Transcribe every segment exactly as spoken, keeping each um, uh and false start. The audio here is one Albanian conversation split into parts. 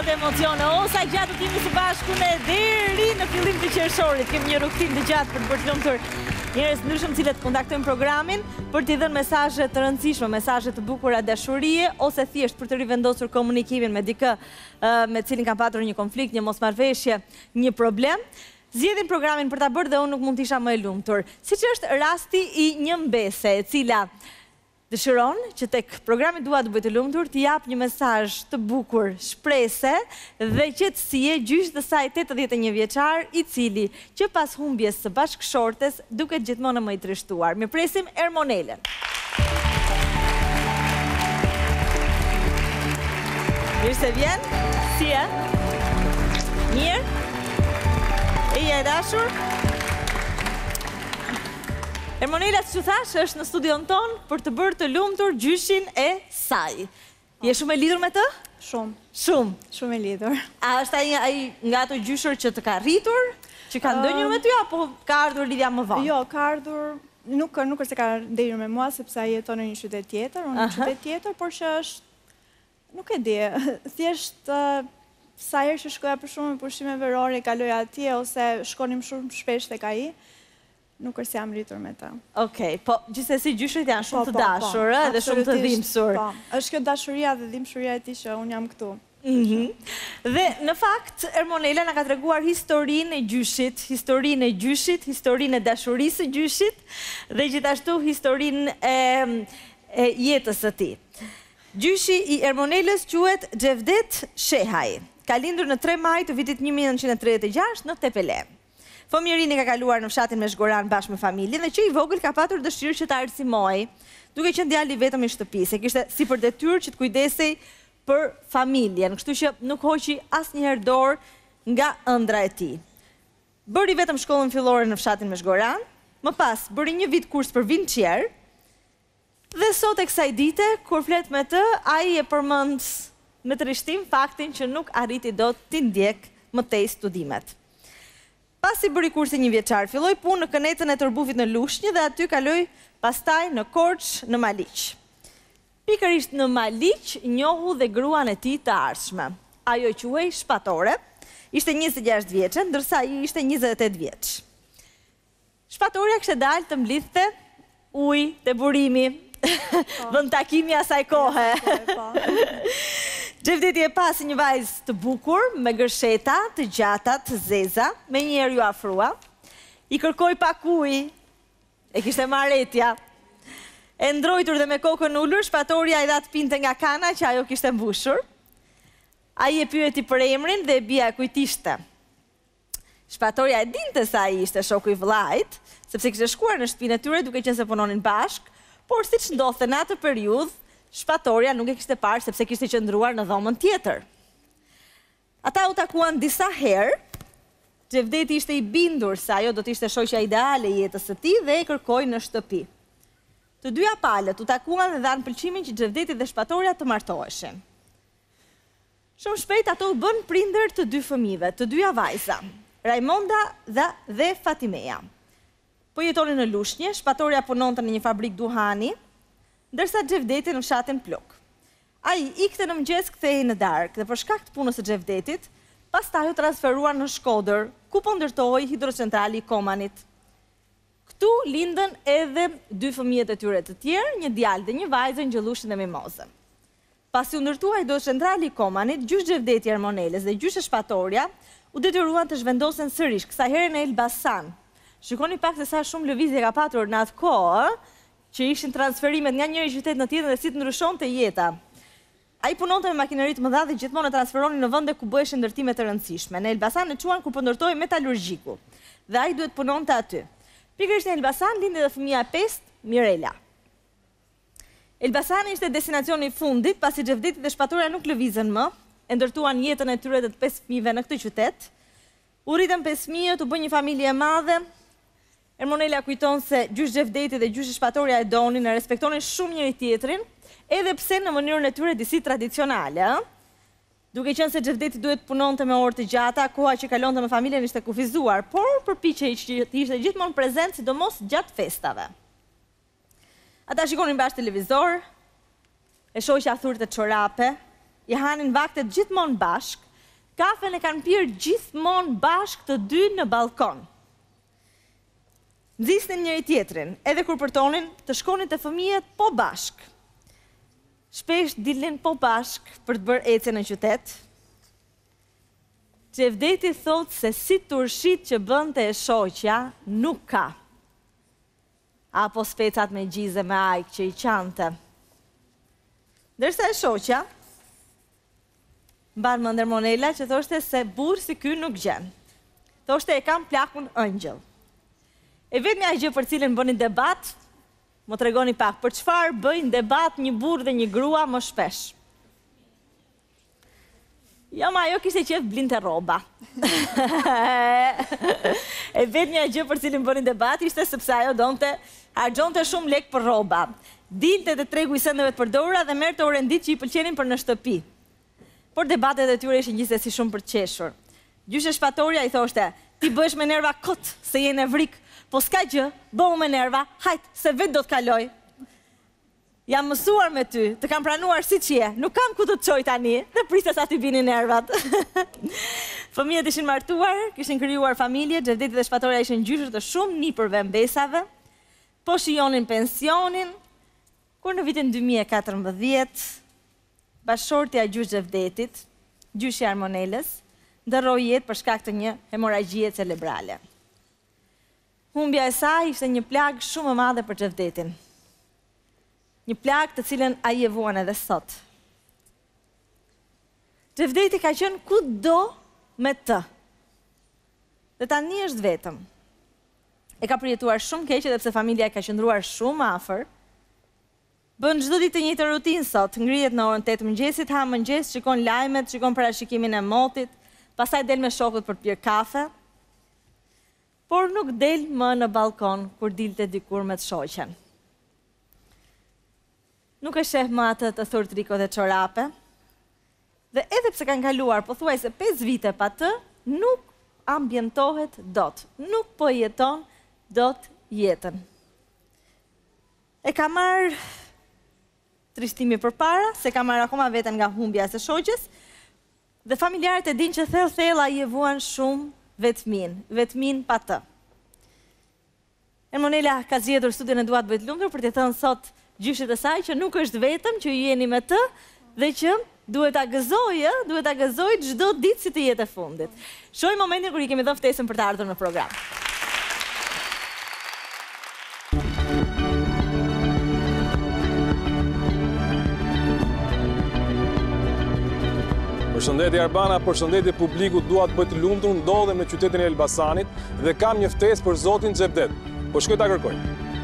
plot emocione. O sa gjatë të jemi së bashku ne deri në fillim të qershorit. Kemi një rukëtim të gjatë për të bërë të lumtur njerëz të ndryshëm cilët kontaktojnë programin për t'i dhënë mesazhe të rëndësishme, mesazhe të bukura dashurie ose thjesht për të rivendosur komunikimin me dikë me cilin kanë patur një konflikt, një mosmarrveshje, një problem. Zgjedhin programin për ta bërë dhe unë nuk mund të isha më e lumtur. Siç është rasti i një mbese e cila dëshiron që tek programi Dua të bëj të lumtur t'i jap një mesazh të bukur, shprese dhe qetësie gjysh të saj tetëdhjetë e një vjeçar, i cili që pas humbjes së bashkëshortes duket gjithmonë më i trishtuar. Mirpresim Ermonelën. Mirë se vjen. Si e? Mirë? Eja e dashur? Ermonela, që thash, është në studion ton për të bërë të lumtur gjyshin e saj. Je shumë e lidhur me të? Shumë. Shumë? Shumë e lidhur. A është ai, ai nga ato gjyshur që të ka rritur? Që ka ndonjur me ty, apo ka ardhur lidhja më vonë? Jo, ka ardhur, nuk, nuk është se ka ndonjur me mua, sepse ai jeton në një qytet tjetër, unë në një qytet tjetër, por që është, nuk e di, thjesht sa herë që shkoja për shumë pushime verore, kaloja atje, ose shkonim shumë shpesh tek ai, nuk është se jam rritur me ta. Okej, po gjithsesi gjyshrit janë shumë të dashur dhe shumë të dhimbësur. Po, është kjo dashuria dhe dhimbëshuria e tij që unë jam këtu. Dhe në fakt, Ermonela na ka treguar historinë e gjyshit, historinë e gjyshit, historinë e dashurisë së gjyshit dhe gjithashtu historinë e jetës së tij. Gjyshi i Ermonelës quhet Xhevdet Shehaj. Ka lindur në tre maj të vitit një mijë e nëntëqind e tridhjetë e gjashtë në Tepele. Fëmijërinë ka kaluar në fshatin Meshgoran bashkë me familjen dhe që i vogël ka patur dëshirë që ta arsimoj, duke qenë djali vetëm i shtëpisë, kishte si për detyrë që të kujdesej për familjen, kështu që nuk hoqi asnjëherë dorë nga ëndra e tij. Bëri vetëm shkollën fillore në fshatin Meshgoran, më pas bëri një vit kurs për vinçier, dhe sot e kësaj dite, kur flet me të, ai e përmend me trishtim faktin që nuk arriti dot t'i ndjek më tej studimet. Pasi bëri kursin një vjeçar, filloi punë në kënetën e Tërbufit në Lushnjë dhe aty kaloi pastaj në Korç në Maliq. Pikërisht në Maliq njohu dhe gruan e tij të ardhshme. Ajo quhej Shpatore, ishte njëzet e gjashtë vjeçe, ndërsa ai ishte njëzet e tetë vjeç. Shpatoria kishte dalë të mblidhte ujë te burimi, vend takimi asaj kohe. Xhevdeti e pasi një vajzë të bukur, me gërsheta, të gjata, të zeza, me njerë ju afrua, i kërkoj pak ujë, e kishte marretja. E ndrojtur dhe me kokën ullur, Shpatoria i dha të pinte nga kana që ajo kishte mbushur. Ai e pyeti për emrin dhe e bia e kujtishte. Shpatoria e dinte sa ai ishte shoku i vëllait, sepse kishte shkuar në shtëpinë e tyre duke qenë se punonin bashk, por siç ndodhte në atë periudhë, Shpatoria nuk e kishte parë sepse kishte qëndruar në dhomën tjetër. Ata u takuan disa herë, Xhevdeti ishte i bindur se ajo do të ishte shoqja ideale e jetës së tij dhe e kërkoi në shtëpi. Të dyja palët u takuan dhe dhanë pëlqimin që Xhevdeti dhe Shpatoria të martoheshin. Shumë shpejt ato u bën prindër të dy fëmijëve, të dyja vajza, Raimonda dhe, dhe Fatimeja. Po jetonin në Lushnjë, Shpatoria punonte në një fabrik duhani, ndërsa Xhevdeti në fshatin Pluk. Ai ikte në mëngjes, kthehej në darkë dhe për shkak të punës së Xhevdetit, pastaj u transferuan në Shkodër, ku po ndërtohej hidrocentrali i Komanit. Këtu lindën edhe dy fëmijët e tyre të tjerë, një djalë dhe një vajzë, Ngjëllushin dhe Mimozën. Pasi u ndërtua hidrocentrali i Komanit, gjysh Xhevdeti i Ermonelës dhe gjysh Shpatoria u detyruan të zhvendosen sërish, kësaj herë në Elbasan. Shikoni pak se sa shumë lëvizje ka patur në atë kohë, që ishin transferimet nga njëri qytet në tjetër dhe si të ndryshonte jeta. Ai punonte me makineri të mëdha dhe gjithmonë e transferonin në vende ku bëheshin ndërtime të rëndësishme. Në Elbasan e quan ku po ndërtohej metalurgjiku. Dhe ai duhet punonte aty. Pikërisht në Elbasan lindi edhe fëmia e pestë, Mirela. Elbasani ishte destinacioni i fundit, pasi Xhevdeti dhe Shpatoria nuk lëvizën më, e ndërtuan jetën e tyre të pesë fëmijëve në këtë qytet. U rritën pesë fëmijë, u bën një familje e madhe. Ermonela kujton se gjysh Xhevdeti dhe gjysh Shpatoria e donin, e respektonin shumë njëri tjetrin, edhe pse në mënyrën e tyre disi tradicionale. Duke qenë se Xhevdeti duhet punonte me orë të gjata, koha që kalonte me familjen ishte kufizuar, por përpiqej që ishte gjithmonë prezent, sidomos gjatë festave. Ata shikonin bashkë televizor, e shoqja thurte çorape, i hanin vaktet gjithmonë bashk, kafen e kanë pirë gjithmonë bashkë të dy në balkon. Nxisnin njëri tjetrin, edhe kur përtonin të shkonin te fëmijët po bashkë. Shpesh dilnin po bashkë për të bërë ecje në qytet. Xhevdeti thot se si turshit që bënte e shoqja nuk ka. Apo specat me gjize me ajk që i qante. Ndërsa e shoqja, mban mender Monela që thoshte se burr si ky nuk gjen. Thoshte e kam plakun ëngjëll. E vetmja gjë për cilën bënin debat, më tregoni pak, për çfarë bëjnë debat një burr dhe një grua më shpesh? Jo, ma ajo kishte qef blinte rroba. E vetmja gjë për cilën bënin debat ishte sepse ajo donte harxhonte shumë lek për rroba. Dilte te tregu i sendeve të përdorura dhe merrte orendit që i pëlqenin për në shtëpi. Por debatet e tyre ishin gjithsesi shumë për të qeshur. Gjyshe shpatorja i thoshte, ti bëhesh me nerva kot se je në vrik, po s'ka gjë, bëhu me nerva, hajt, se vetë do të kaloj. Jam mësuar me ty, të kam pranuar si që je, nuk kam ku të të qoj tani, dhe priste sa t'i bini nervat. Fëmijët ishin martuar, kishin krijuar familje, Xhevdeti dhe shpatorja ishin gjyshër të shumë nipërve mbesave, po shijonin pensionin, kur në vitin dy mijë e katërmbëdhjetë, bashkëshortja e gjysh Xhevdetit, gjyshi Armonelës, ndërroi jetë për shkak të një hemoragjie cerebrale. Humbja e saj ishte një plagë shumë e madhe për Xhevdetin. Një plagë të cilën ai e vuan edhe sot. Xhevdeti ka qenë kudo me të. Dhe tani është vetëm. E ka përjetuar shumë keq edhe pse familja e ka qëndruar shumë afër. Bën çdo ditë të njëjtën rutinë sot, ngrihet në orën tetë mëngjesit, ha mëngjes, shikon lajmet, shikon parashikimin e motit, pastaj del me shokët për të pirë kafe. Por nuk del më në balkon kur dilte dikur me të shoqen. Nuk e sheh më atë të thurë triko dhe çorape. Dhe edhe pse kanë kaluar pothuajse pesë vite pa të, nuk ambientohet dot, nuk po jeton dot jetën. E ka marrë trishtimi përpara, se ka marrë akoma veten nga humbja e shoqes, dhe familjarët e dinë që thellë thellë ai e vuan shumë vetmin, vetmin pa të. Monela ka zgjedhur studion e Dua të bëj të lumtur për të thënë sot gjyshit e saj që nuk është vetëm që ju jeni me të dhe që duhet ta gëzojë, duhet ta gëzojë çdo ditë si të jetë e fundit. Shohim momentin kur i kemi dhënë ftesën për të ardhur në program. Përshëndetje Arbana, përshëndetje publiku, Dua të bëj të lumtur, ndodhem në qytetin e Elbasanit dhe kam një ftesë për zotin Xhevdet. Po shkoj ta kërkoj.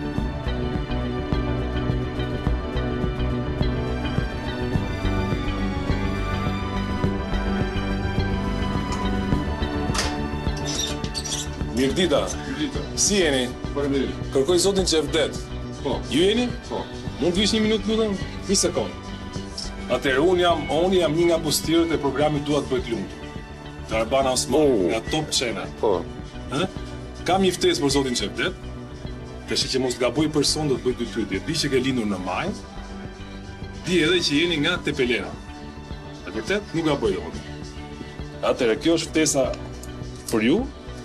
Mirëdita. Mirëdita. Si jeni? Faleminderit. Kërkoj zotin Xhevdet. Po. Ju jeni? Po. Mund të vish një minutë lutem? Një sekond. Atëherë unë jam, unë jam një nga postirët e programit Dua të bëj të lumtur. Të Arbana Osman, nga Top Channel. Po. Ë? Kam një ftesë për zotin Xhevdet. Tash që mos gaboj person do të bëj dy pyetje. Di që ke lindur në maj. Di edhe që jeni nga Tepelena. E vërtet nuk gaboj dot. Atëherë kjo është ftesa për ju.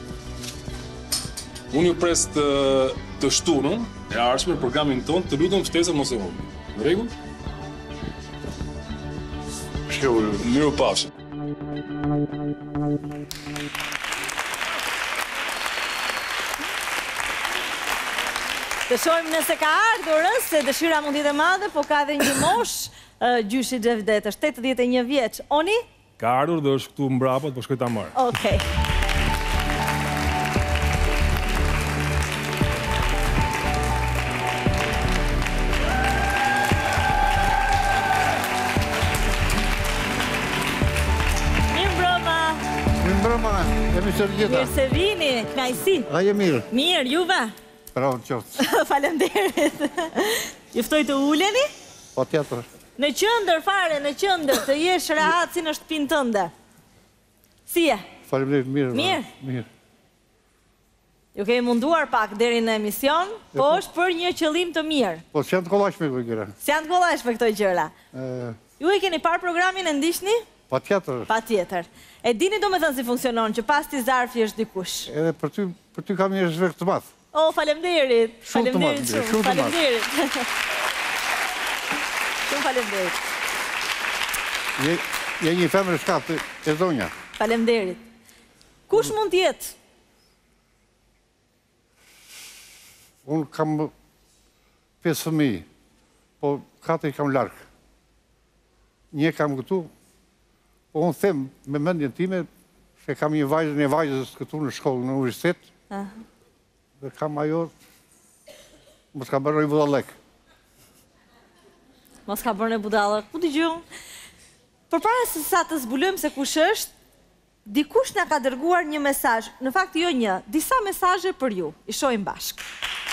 Unë ju pres të, të shtunën e ardhshme në programin tonë, të lutem ftesën mos e humbi. Në rregull? Miru pafshim. Të shohim nëse ka ardhur, se dëshira mund t'jetë e madhe, po ka edhe një mosh gjyshi Xhevdet, është tetëdhjetë e një vjeç. Oni? Ka ardhur dhe është këtu mbrapa, po shkoj ta marr. Okej. Mirë se vini, knajsi. A je mirë? Mirë, juve? Bravo, qoftë. Faleminderit. Juftoj të uleni? Po tjetër. Në qendër fare, në qendër, të jesh rehat si në shtëpinë tënde. Si je? Faleminderit, mirë. Mirë? Mirë. Ju kemi munduar pak deri në emision, po është për një qëllim të mirë. Po s'janë të kollajshme këto gjëra. S'janë të kollajshme këto gjëra. Ju e keni parë programin e ndiqni? Pa tjetër. Pa tjetër. E dini do me thënë si funksionon, që pas t'i zarfi është dikush. Edhe për ty, për ty kam një respekt të madh. O, falemderit. Shumë të madh, Falemderit shumë të madh. Falemderit. Shumë falemderit. Je, je një femër shkatë e zonja. Falemderit. Kush mund t'jetë? Unë kam pesë fëmijë, po katër i kam larkë. Një kam këtu, po unë them me mendjen time, se kam një vajzën e vajzës këtu në shkollë, në universitet, dhe kam ajo, mos ka bërë një budallek. Mos ka bërë një budallek. Ku t'i gjumë? Për para se sa të zbulojmë se kush është, dikush na ka dërguar një mesazh. Në fakt jo një, disa mesazhe për ju. I shohim bashkë.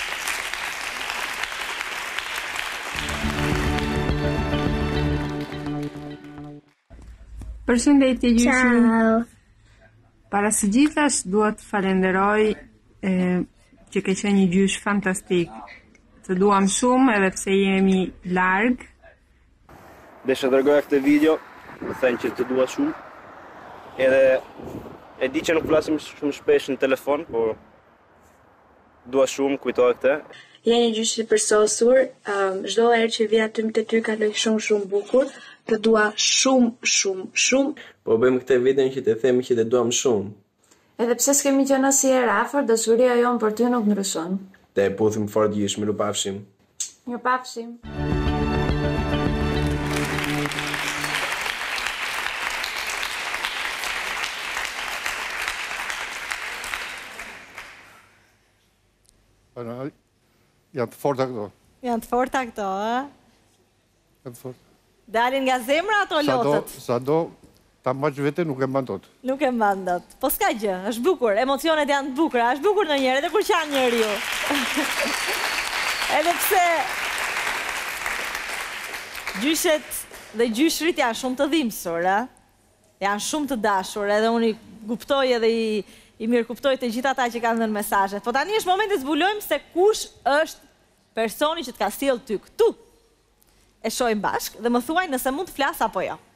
Përshëndetje Gjyshin. Ciao. Para së gjithas dua të falenderoj e, që ke qenë një gjysh fantastik. Të duam shumë edhe pse jemi larg. Desha dërgoja këtë video, më thënë që të dua shumë. Edhe e di që nuk flasim shumë shpesh në telefon, por dua shumë, kujtoj këtë. Je një gjysh i përsosur, um, çdo herë që vi aty te ty kaloj shumë shumë bukur, të dua shumë shumë shumë. Po bëjmë këtë video që të themi që të duam shumë. Edhe pse s'kemi qenë asnjëherë afër, dashuria jonë për ty nuk ndryshon. Te puthim fort gjysh, miru pafshim. Miru pafshim. Janë të forta këto. Janë të forta këto, a? Janë të forta. Dalin nga zemra ato lotët? Sa do, ta maq vete nuk e mban dot. Nuk e mban dot. Po s'ka gjë, është bukur, emocionet janë të bukura, është bukur ndonjëherë edhe kur qan njeriu. Edhe pse gjyshet dhe gjyshrit janë shumë të dhimbsur, a? Janë shumë të dashur, edhe unë i kuptoj edhe i i mirë kuptoj të gjitha ata që kanë dhënë mesazhet. Po tani është momenti të zbulojmë se kush është personi që të ka sjellë ty këtu. E shohim bashkë dhe më thuaj nëse mund të flas apo jo.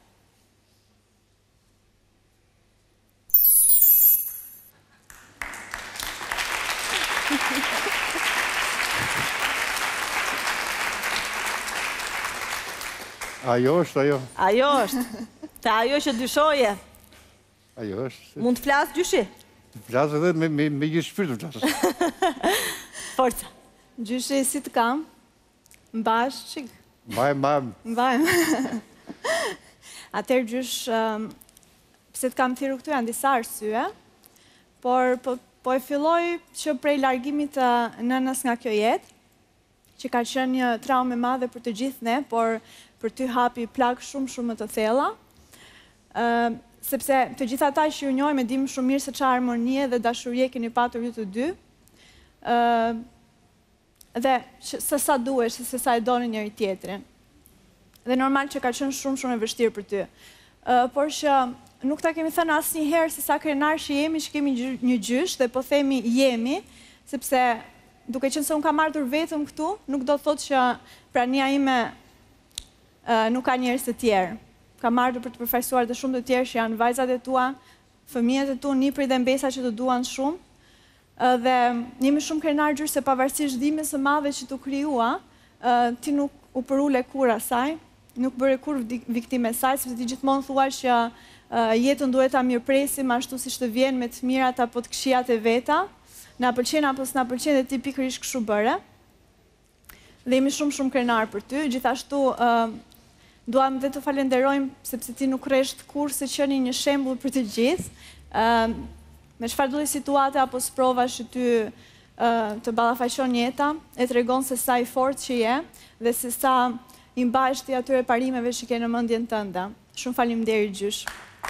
Ajo është ajo. Ajo është. Te ajo që dyshoje. Ajo është. Mund të flas gjyshi? Flas edhe me me me gjithë shpirtin flas. Forca. Gjyshi si të kam? Mbash çik. Mbaj, mbaj. Mbaj. Atëherë gjysh, um, pse të kam thirrur këtu janë disa arsye, por po, po e filloj që prej largimit të nënës nga kjo jetë, që ka qenë një traumë e madhe për të gjithë ne, por për ty hapi plak shumë shumë më të thella. Uh, sepse të gjitha ata që ju njohim e dim shumë mirë se çfarë harmonie dhe dashurie keni patur ju të dy. Uh, dhe se sa duhesh, se sa e doni njëri tjetrin. Dhe normal që ka qenë shumë shumë e vështirë për ty. Uh, por që nuk ta kemi thënë asnjëherë se sa krenar që jemi, që kemi një gjysh dhe po themi jemi, sepse duke qenë se unë kam ardhur vetëm këtu, nuk do të thotë që prania ime uh, nuk ka njerëz të tjerë. Kam ardhur për të përfaqësuar dhe shumë të tjerë që janë vajzat e tua, fëmijët e tu, nipërit dhe mbesa që të duan shumë. Uh, dhe jemi shumë krenar gjysh se pavarësisht dhimbjes së madhe që tu krijua, uh, ti nuk u përule kur asaj, nuk bëre kur viktime saj, sepse ti gjithmonë thua që uh, jetën duhet ta mirëpresim ashtu siç të vjen me të mirat apo të këqijat e veta. Na pëlqen apo s'na pëlqen dhe ti pikërisht kështu bëre. Dhe jemi shumë shumë krenar për ty. Gjithashtu uh, duam dhe të falenderojmë sepse ti nuk rresht kur se qeni një shembull për të gjithë. Uh, me çfarë do të situate apo sprovash që ty uh, të ballafaqon jeta, e tregon se sa i fortë që je dhe se sa i mbahesh ti atyre parimeve që ke në mendjen tënde. Shumë faleminderit gjysh.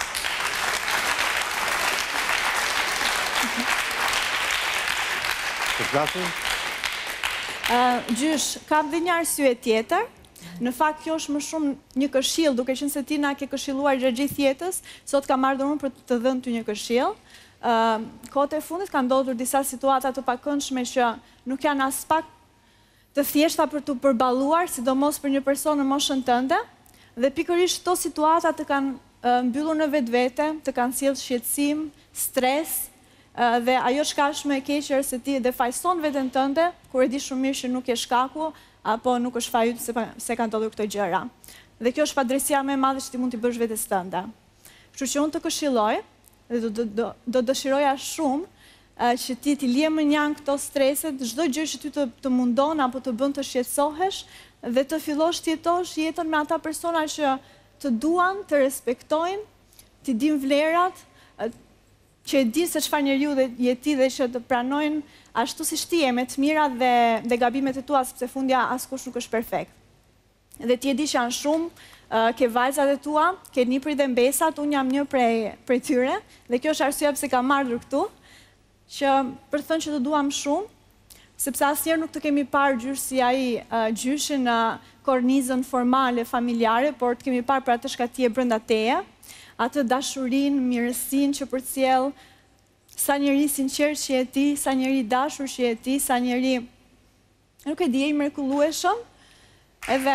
Uh, gjysh, kam dhe një arsye tjetër. Në fakt kjo është më shumë një këshill, duke qenë se ti na ke këshilluar gjatë gjithë jetës, sot kam ardhur unë për të dhënë ty një këshill. Uh, kohët e fundit kanë ndodhur disa situata të pakëndshme që nuk janë as pak të thjeshta për të përballuar, sidomos për një person në moshën tënde, dhe pikërisht këto situata të kanë mbyllur në vetë vete, të kanë sjellë shqetësim, stres, dhe ajo shkashme e keqër se ti dhe fajson veten tënde, kur e di shumë mirë që nuk e shkaku, apo nuk është faji yt se, se kanë ndodhur këto gjëra. Dhe kjo është padrejësia më e madhe që ti mund t'i bësh vetes tënde. Kështu që unë të këshilloj, dhe do, do, do, do dëshiroja shumë, uh, që ti t'i lije më njanë këto streset, çdo gjë që ty të, të mundon apo të bën të shqetësohesh, dhe të fillosh të jetosh jetën me ata persona që të duan, të respektojnë, t'i din vlerat, që e di se çfarë njeriu dhe jeti dhe që të pranojnë ashtu si ti je me të mirat dhe, dhe gabimet e tua, sepse fundja askush nuk është perfekt. Dhe ti e di që janë shumë, uh, ke vajzat e tua, ke nipërit dhe mbesat, unë jam një prej, prej tyre, dhe kjo është arsyeja pse kam ardhur këtu, që për të thënë që të duam shumë, sepse asnjëherë nuk të kemi parë gjysh si ai uh, gjyshi në kornizën formale familjare, por të kemi parë për atë shka ti e brenda teje, atë dashurinë, mirësinë që përcjell, sa njeri sinqert që je ti, sa njeri dashur që je ti, sa njeri, nuk e di, i mrekullueshëm, edhe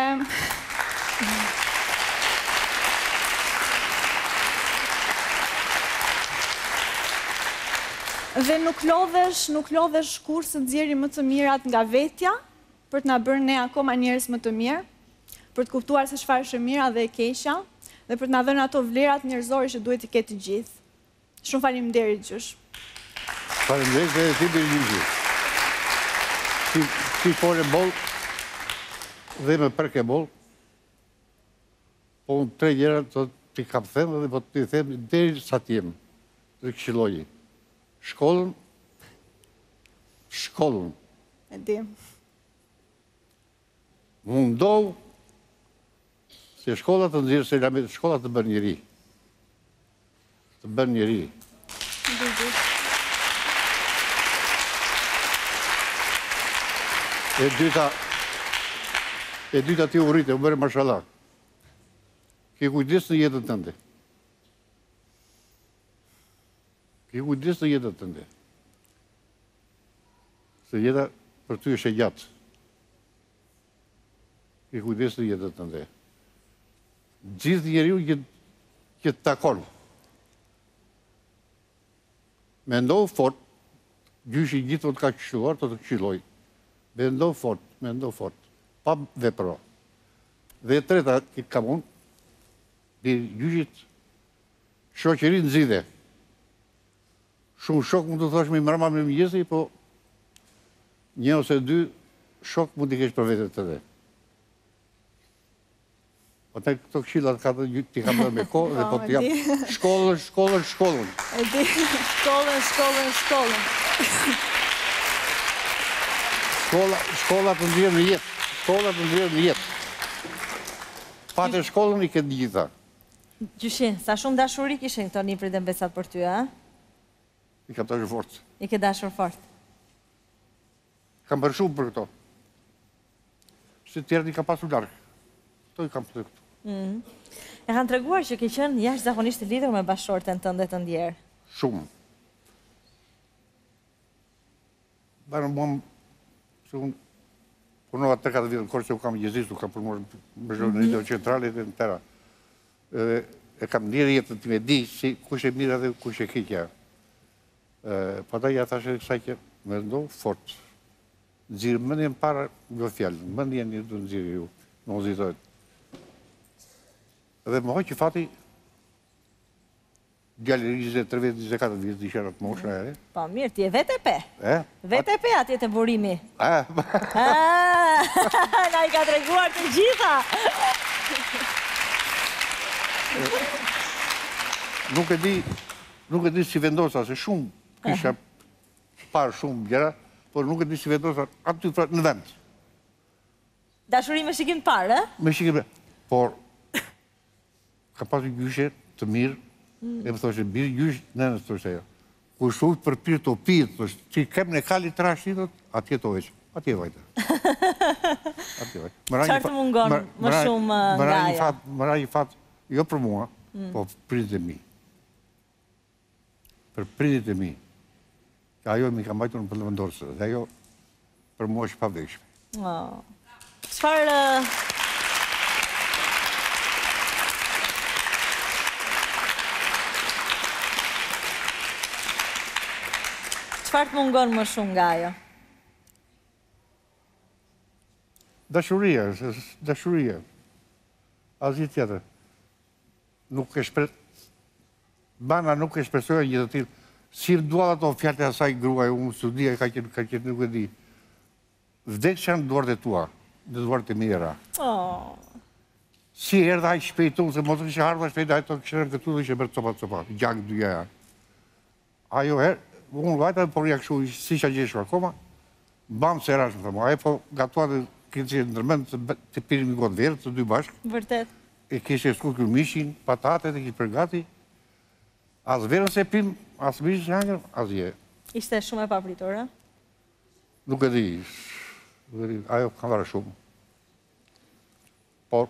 dhe nuk lodhesh, nuk lodhesh kur se nxjerrim më të mirat nga vetja, për të na bërë ne akoma njerëz më të mirë, për të kuptuar se çfarë është e mira dhe e keqja, dhe për të na dhënë ato vlerat njerëzore që duhet i ketë të gjithë. Shumë faleminderit gjysh. Faleminderit dhe ti bëri një gjë. Ti ti fole boll dhe më përke boll. Po unë tre gjëra të ti kam thënë dhe po ti them deri sa të jem. Të këshilloj. Shkollën, shkollën. E di. Mundohu se shkolla të nxjerrë se lamet, shkolla të bën njeri. Të bën njeri. E dyta, e dyta ti u rritë, u bërë mashallah. Ke kujdes në jetën tënde. Ke kujdes në jetën tënde. Se jeta për ty është e gjatë. Ke kujdes në jetën tënde. Gjithë njeriu që, që të takon. Mendo fort, gjyshi gjithë të ka këshilluar, të të këshilloj. Mendo fort, mendo fort, pa vepro. Dhe e treta, këtë kam unë, dhe gjyshit shoqëri nxithe. Shumë shok mund të thosh me mërma me mëngjesi, po një ose dy shok mund t'i kesh për vetët të dhe. Po të këto këshillat ka të ti kam dhe me kohë, dhe po të jam shkollën, shkollën, shkollën. E di, shkollën, shkollën, shkollën. Shkolla, shkolla të ndjerë në jetë, shkolla të ndjerë në jetë. Pate shkollën i këtë gjitha. Gjyshin, sa shumë dashuri kishin këto niprit dhe mbesat për ty, a? I kam dashur fort. I ke dashur fort. Kam bërë shumë për këto. Se tjerët i kam pasur largë. Këto i kam për këto. Mm. E kanë treguar që ke qenë jashtë zakonisht të lidhur me bashkëshorten tënde të ndjerë. Shumë. Barë mua se unë punova tre katër vjetë në korë që u kam gjezisht, u kam punuar në bashkëshorten në Lido Centrale dhe në tëra. Edhe e kam ndjerë jetën të me di si kush e mira dhe kush e keqja. Po ta ja thashe kësaj që me ndo fort. Nëzirë mëndjen para nga fjallë, mëndjen një du nëzirë ju, në nëzitojt. Edhe më hoj që fati, gjallë njëzet e tre vjetë, njëzet e katër vjetë, një shërat moshë në ere. Po mirë, ti e vete pe. E? Vete pe atje të burimi. E? Na i ka treguar të gjitha. Nuk e di, nuk e di si vendosa, se shumë kisha parë shumë gjera, por nuk e di si vendosa aty në vend. Dashuri me shikim parë, e? Me shikim parë. Por, ka pasur gjyshe të mirë, e më thoshe, birë gjysh, në në thoshe jo. Ku shujt për pirë të pirë, thoshe, që kem në kali të rashtitot, atje të veç, atje vajta. Qarë të mungon më shumë nga ja? Më ra një fatë, jo për mua, po për prinit e mi. Për prinit e mi. Ajo mi ka mbajtur në përlëvëndorësë, dhe ajo për mua është pavdekshme. Qëfar... Çfarë të mungon më shumë nga ajo? Dashuria, është dashuria. Asgjë tjetër. Nuk e shpres... Bana nuk e shpresoj një të tillë. Si dua ato fjalët e asaj gruaja, unë studia ka qenë ka qenë nuk e di. Vdekja në duart e tua, në duart e mira. Oh. Si erdha aq shpejt unë, se mos kisha ardhur shpejt ato kishën këtu dhe ishte bërë copa copa, gjak dyja janë. Ajo herë, unë vajta por ja kështu si qa gjeshur akoma, bam se rash më thëmë, ajo po gatua dhe kështë që ndërmend të, të pirim një gotë verë, të dy bashkë. Vërtet. E kështë e skutur mishin, patatet, e kështë përgati. As verën se pim, as mishin hangër, as je. Ishte shumë e papritur, e? Nuk e di, nuk e di, ajo kam vara shumë. Por,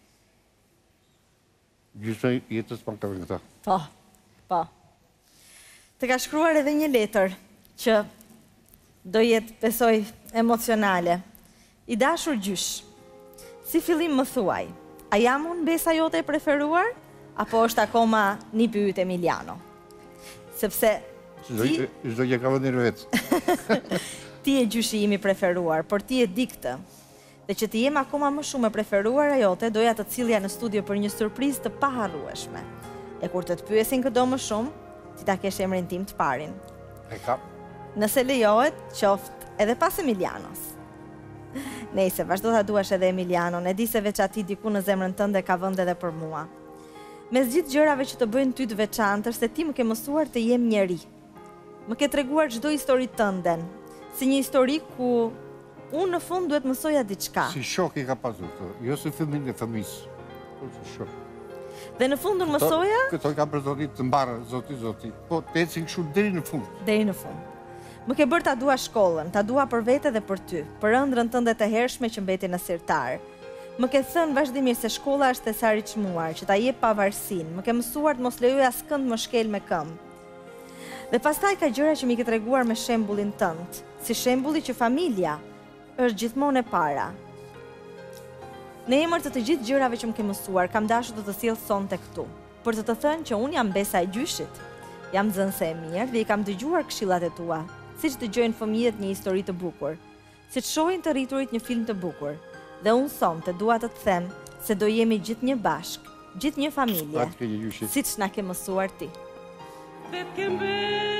gjysoj jetës për të këta. Po, po. Të ka shkruar edhe një letër që do jetë, besoj, emocionale. I dashur gjysh, si fillim më thuaj, a jam unë besa jote e preferuar, apo është akoma një pyet Emiliano? Sepse ti... Çdo gjë ka vendin vetë. Ti e gjyshi imi preferuar, por ti e di këtë. Dhe që ti jem akoma më shumë e preferuar a jote, doja të cilja në studio për një surprizë të paharrueshme. E kur të të pyesin këdo më shumë, ti ta kesh emrin tim të parin. E kam. Nëse lejohet, qoftë edhe pas Emilianos. Nejse, vazhdo ta duash edhe Emilianon, e di se veç ati diku në zemrën tënde ka vend edhe për mua. Mes gjithë gjërave që të bëjnë ty të veçantë, është se ti më ke mësuar të jem njeri. Më ke treguar çdo histori tënden, si një histori ku unë në fund duhet mësoja diçka. Si shok i ka pasur këto, jo si fëmin e fëmisë, por si shok. Dhe në fund unë mësoja... Këto i ka për zotit të mbarë, zoti, zoti, po të ecin kështu deri në fund. Deri në fund. Më ke bërë ta dua shkollën, ta dua për vete dhe për ty, për ëndrrën tënde të hershme që mbeti në sirtar. Më ke thënë vazhdimisht se shkolla është e sari çmuar, që ta jep pavarësinë, më ke mësuar të mos lejoj askënd më shkel me këmbë. Dhe pastaj ka gjëra që mi ke treguar me shembullin tënd, si shembulli që familja është gjithmonë e para. Në emër të të gjithë gjërave që më ke mësuar, kam dashur të të sjell sonte këtu, për të të thënë që unë jam besa e gjyshit. Jam nxënëse e mirë dhe i kam dëgjuar këshillat e tua, siç dëgjojnë fëmijët një histori të bukur, siç shohin të rriturit një film të bukur. Dhe unë sonte dua të të them se do jemi gjithë një bashk, gjithë një familje, siç na ke mësuar ti. Vet ke me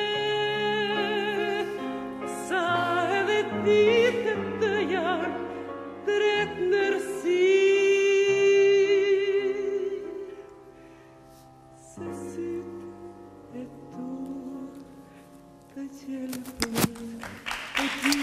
sa edhe ditët të janë drejt nërsi se syt e tu të gjelbër e ti.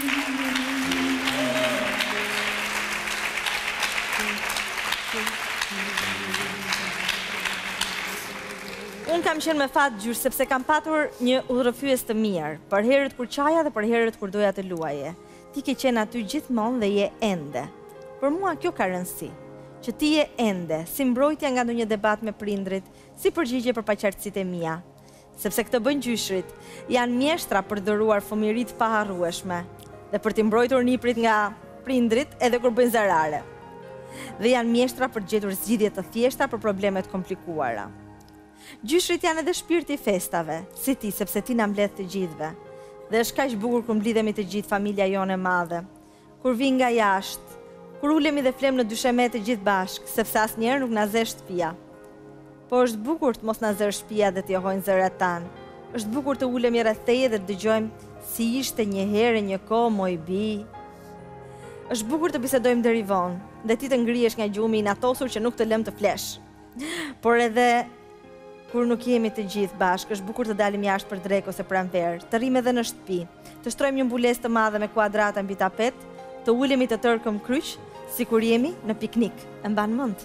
Unë kam qenë me fat gjysh sepse kam patur një udhërrëfyes të mirë, për herët kur qaja dhe për herët kur doja të luaje. Ti ke qenë aty gjithmonë dhe je ende. Për mua kjo ka rëndësi, që ti je ende, si mbrojtja nga ndonjë debat me prindrit, si përgjigje për paqartësitë e mia. Sepse këtë bën gjyshrit, janë mjeshtra për dëruar fëmijëritë paharrueshme dhe për t'i mbrojtur niprit nga prindrit edhe kur bëjnë zarare. Dhe janë mjeshtra për gjetur zgjidhje të thjeshta për problemet komplikuara. Gjyshrit janë edhe shpirti i festave, si ti, sepse ti na mbledh të gjithëve. Dhe është kaq bukur kur mblidhemi të gjithë familja jonë e madhe, kur vin nga jashtë, kur ulemi dhe flem në dysheme të gjithë bashkë, sepse asnjëherë nuk na zë shtëpia. Po është bukur të mos na zë shtëpia dhe të johojnë zërat tanë. Është bukur të ulemi rreth teje dhe të dëgjojmë si ishte një herë një kohë moj bi. Është bukur të bisedojmë deri vonë dhe ti të ngrihesh nga gjumi i natosur që nuk të lëm të flesh. Por edhe kur nuk jemi të gjithë bashkë, është bukur të dalim jashtë për drek ose pranverë, të rrim edhe në shtëpi, të shtrojmë një mbulesë të madhe me kuadrata mbi tapet, të ulemi të tërkëm kryq, sikur jemi në piknik. E mban mend?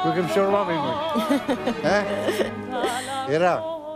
ku kem shorba me ngoj. Eh? Era.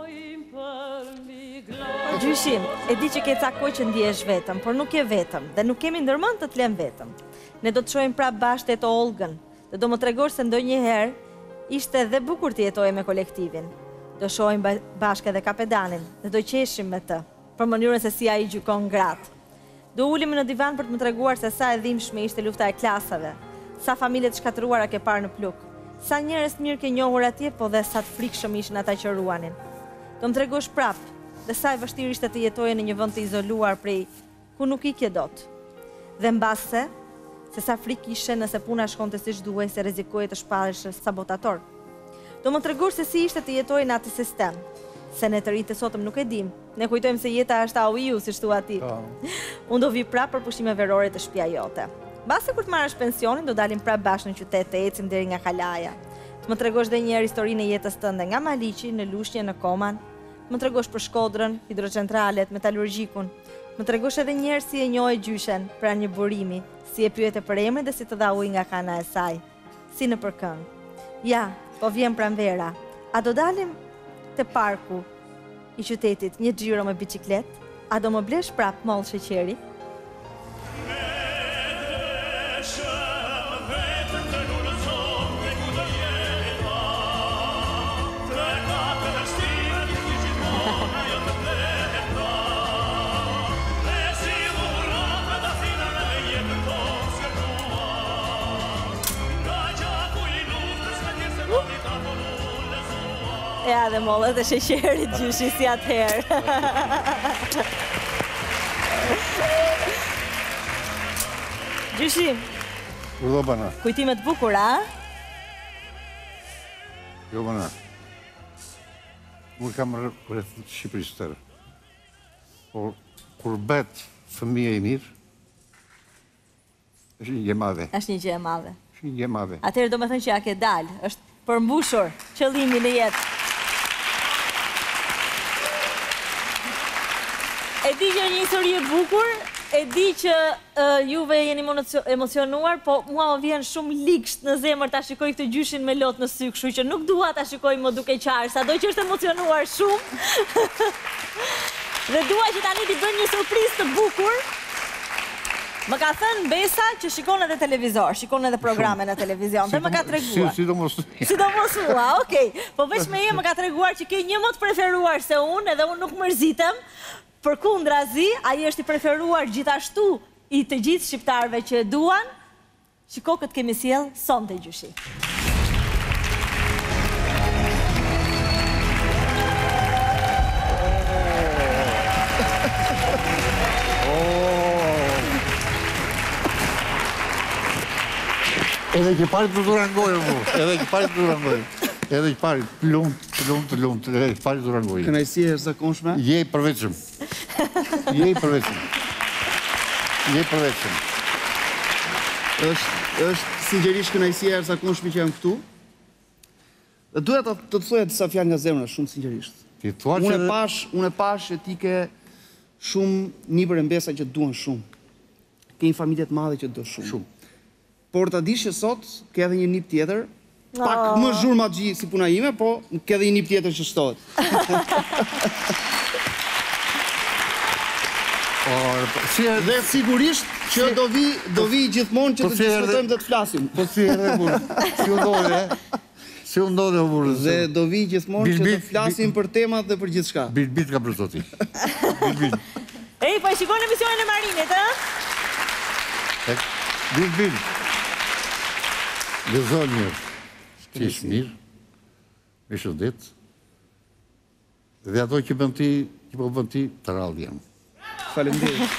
Gjyshi, e di që ke ca kohë që ndihesh vetëm, por nuk je vetëm dhe nuk kemi ndërmend të të lëm vetëm. Ne do të shohim prapë bashkë te Olgën dhe do më tregosh se ndonjëherë ishte edhe bukur të jetoje me kolektivin. Do shohim bashkë edhe kapedanin dhe do qeshim me të për mënyrën se si ai gjykon gratë. Do ulemi në divan për të më treguar se sa e dhimbshme ishte lufta e klasave, sa familje të shkatëruara ke parë në pluk, sa njerëz mirë ke njohur atje, po dhe sa të frikshëm ishin ata që ruanin. Do më tregosh prapë dhe sa e vështirë ishte të jetoje në një vend të izoluar prej ku nuk ikje dot. Dhe mbase, se sa frikë ishe nëse puna shkonte siç duhej, se rrezikoje të shpallesh sabotator. Do më tregosh se si ishte të jetoje në atë sistem, se ne të rinjtë sotëm nuk e dim. Ne kujtojmë se jeta është au iu, siç thua ti. Unë do vi prapë për pushime verore të shtëpia jote. Mbase kur të marrësh pensionin, do dalim prapë bashkë në qytet të ecim deri nga Kalaja. Të më tregosh edhe një herë historinë e jetës tënde nga Maliqi në Lushnjë në Koman. Më tregosh për Shkodrën, hidrocentralet, metalurgjikun. Më tregosh edhe një herë si e njohë gjyshen pranë një burimi, si e pyete për emrin dhe si të dha ujë nga kana e saj, si në përkëng. Ja, po vjen pranvera. A do dalim te parku i qytetit një xhiro me biçiklet? A do më blesh prap mollë sheqeri? Ja, dhe mollet e sheqerit gjyshi si atëherë. Gjyshi, Urdhë bana. kujtimet bukura, a? Jo bana. Unë kam rreth Shqipërisë tërë. Por kur bet fëmija i mirë, është një gjë e madhe. Është një gjë e madhe. Është një gjë e madhe. Atëherë do me thënë që ja ke dalë, është përmbushur qëllimi në jetë. E di që një histori e bukur, e di që uh, juve jeni emocionuar, po mua më vjen shumë liksht në zemër ta shikoj këtë gjyshin me lot në sy, kështu që nuk dua ta shikoj më duke qarë, sado që është emocionuar shumë. Dhe dua që tani t'i bën një surprizë të bukur. Më ka thënë Besa që shikon edhe televizor, shikon edhe programe në televizion, dhe më ka treguar. Sidomos. Sidomos ua, okej. Po veç me e më ka treguar që ke një më të preferuar se unë, edhe unë nuk mërzitem. Përkundrazi, ai është i preferuar gjithashtu i të gjithë shqiptarëve që e duan. Shiko këtë kemi sjell sonte gjyshi. Edhe që pari të durangojë, mu. Edhe që pari të durangojë. Edhe që pari të lumë, të lumë, të lumë, edhe që pari të durangojë. Kënaqësi e zakonshme? Je i përveçëm. Je i përveçëm. Je i përveçëm. është është sinqerisht kënaqësi e zakonshme që jam këtu. Dhe duhet të të thoja disa fjalë nga zemra, shumë sinqerisht. Ti thua që Unë e pash, unë e pash që ti ke shumë nipër e mbesa që të duan shumë. Ke një familje të madhe që të do shumë. Shumë. Por ta dish që sot ke edhe një nip tjetër, pak më zhurmaxhi si puna ime, po ke edhe një nip tjetër që shtohet. Dhe sigurisht që do vi do vi gjithmonë që të diskutojmë dhe të flasim. Po si erdhe burë, si u ndodhe, si u ndodhe o burë. Dhe do vi gjithmonë që të flasim për temat dhe për gjithçka. Bit bit ka për zoti. Bit bit. Ej, po e shikoni emisionin e Marinit, ë? Bit bit. Gëzon mirë, që ishë mirë, me shëndet, dhe ato që bën ti, që po bën ti, të rallë jam. Faleminderit.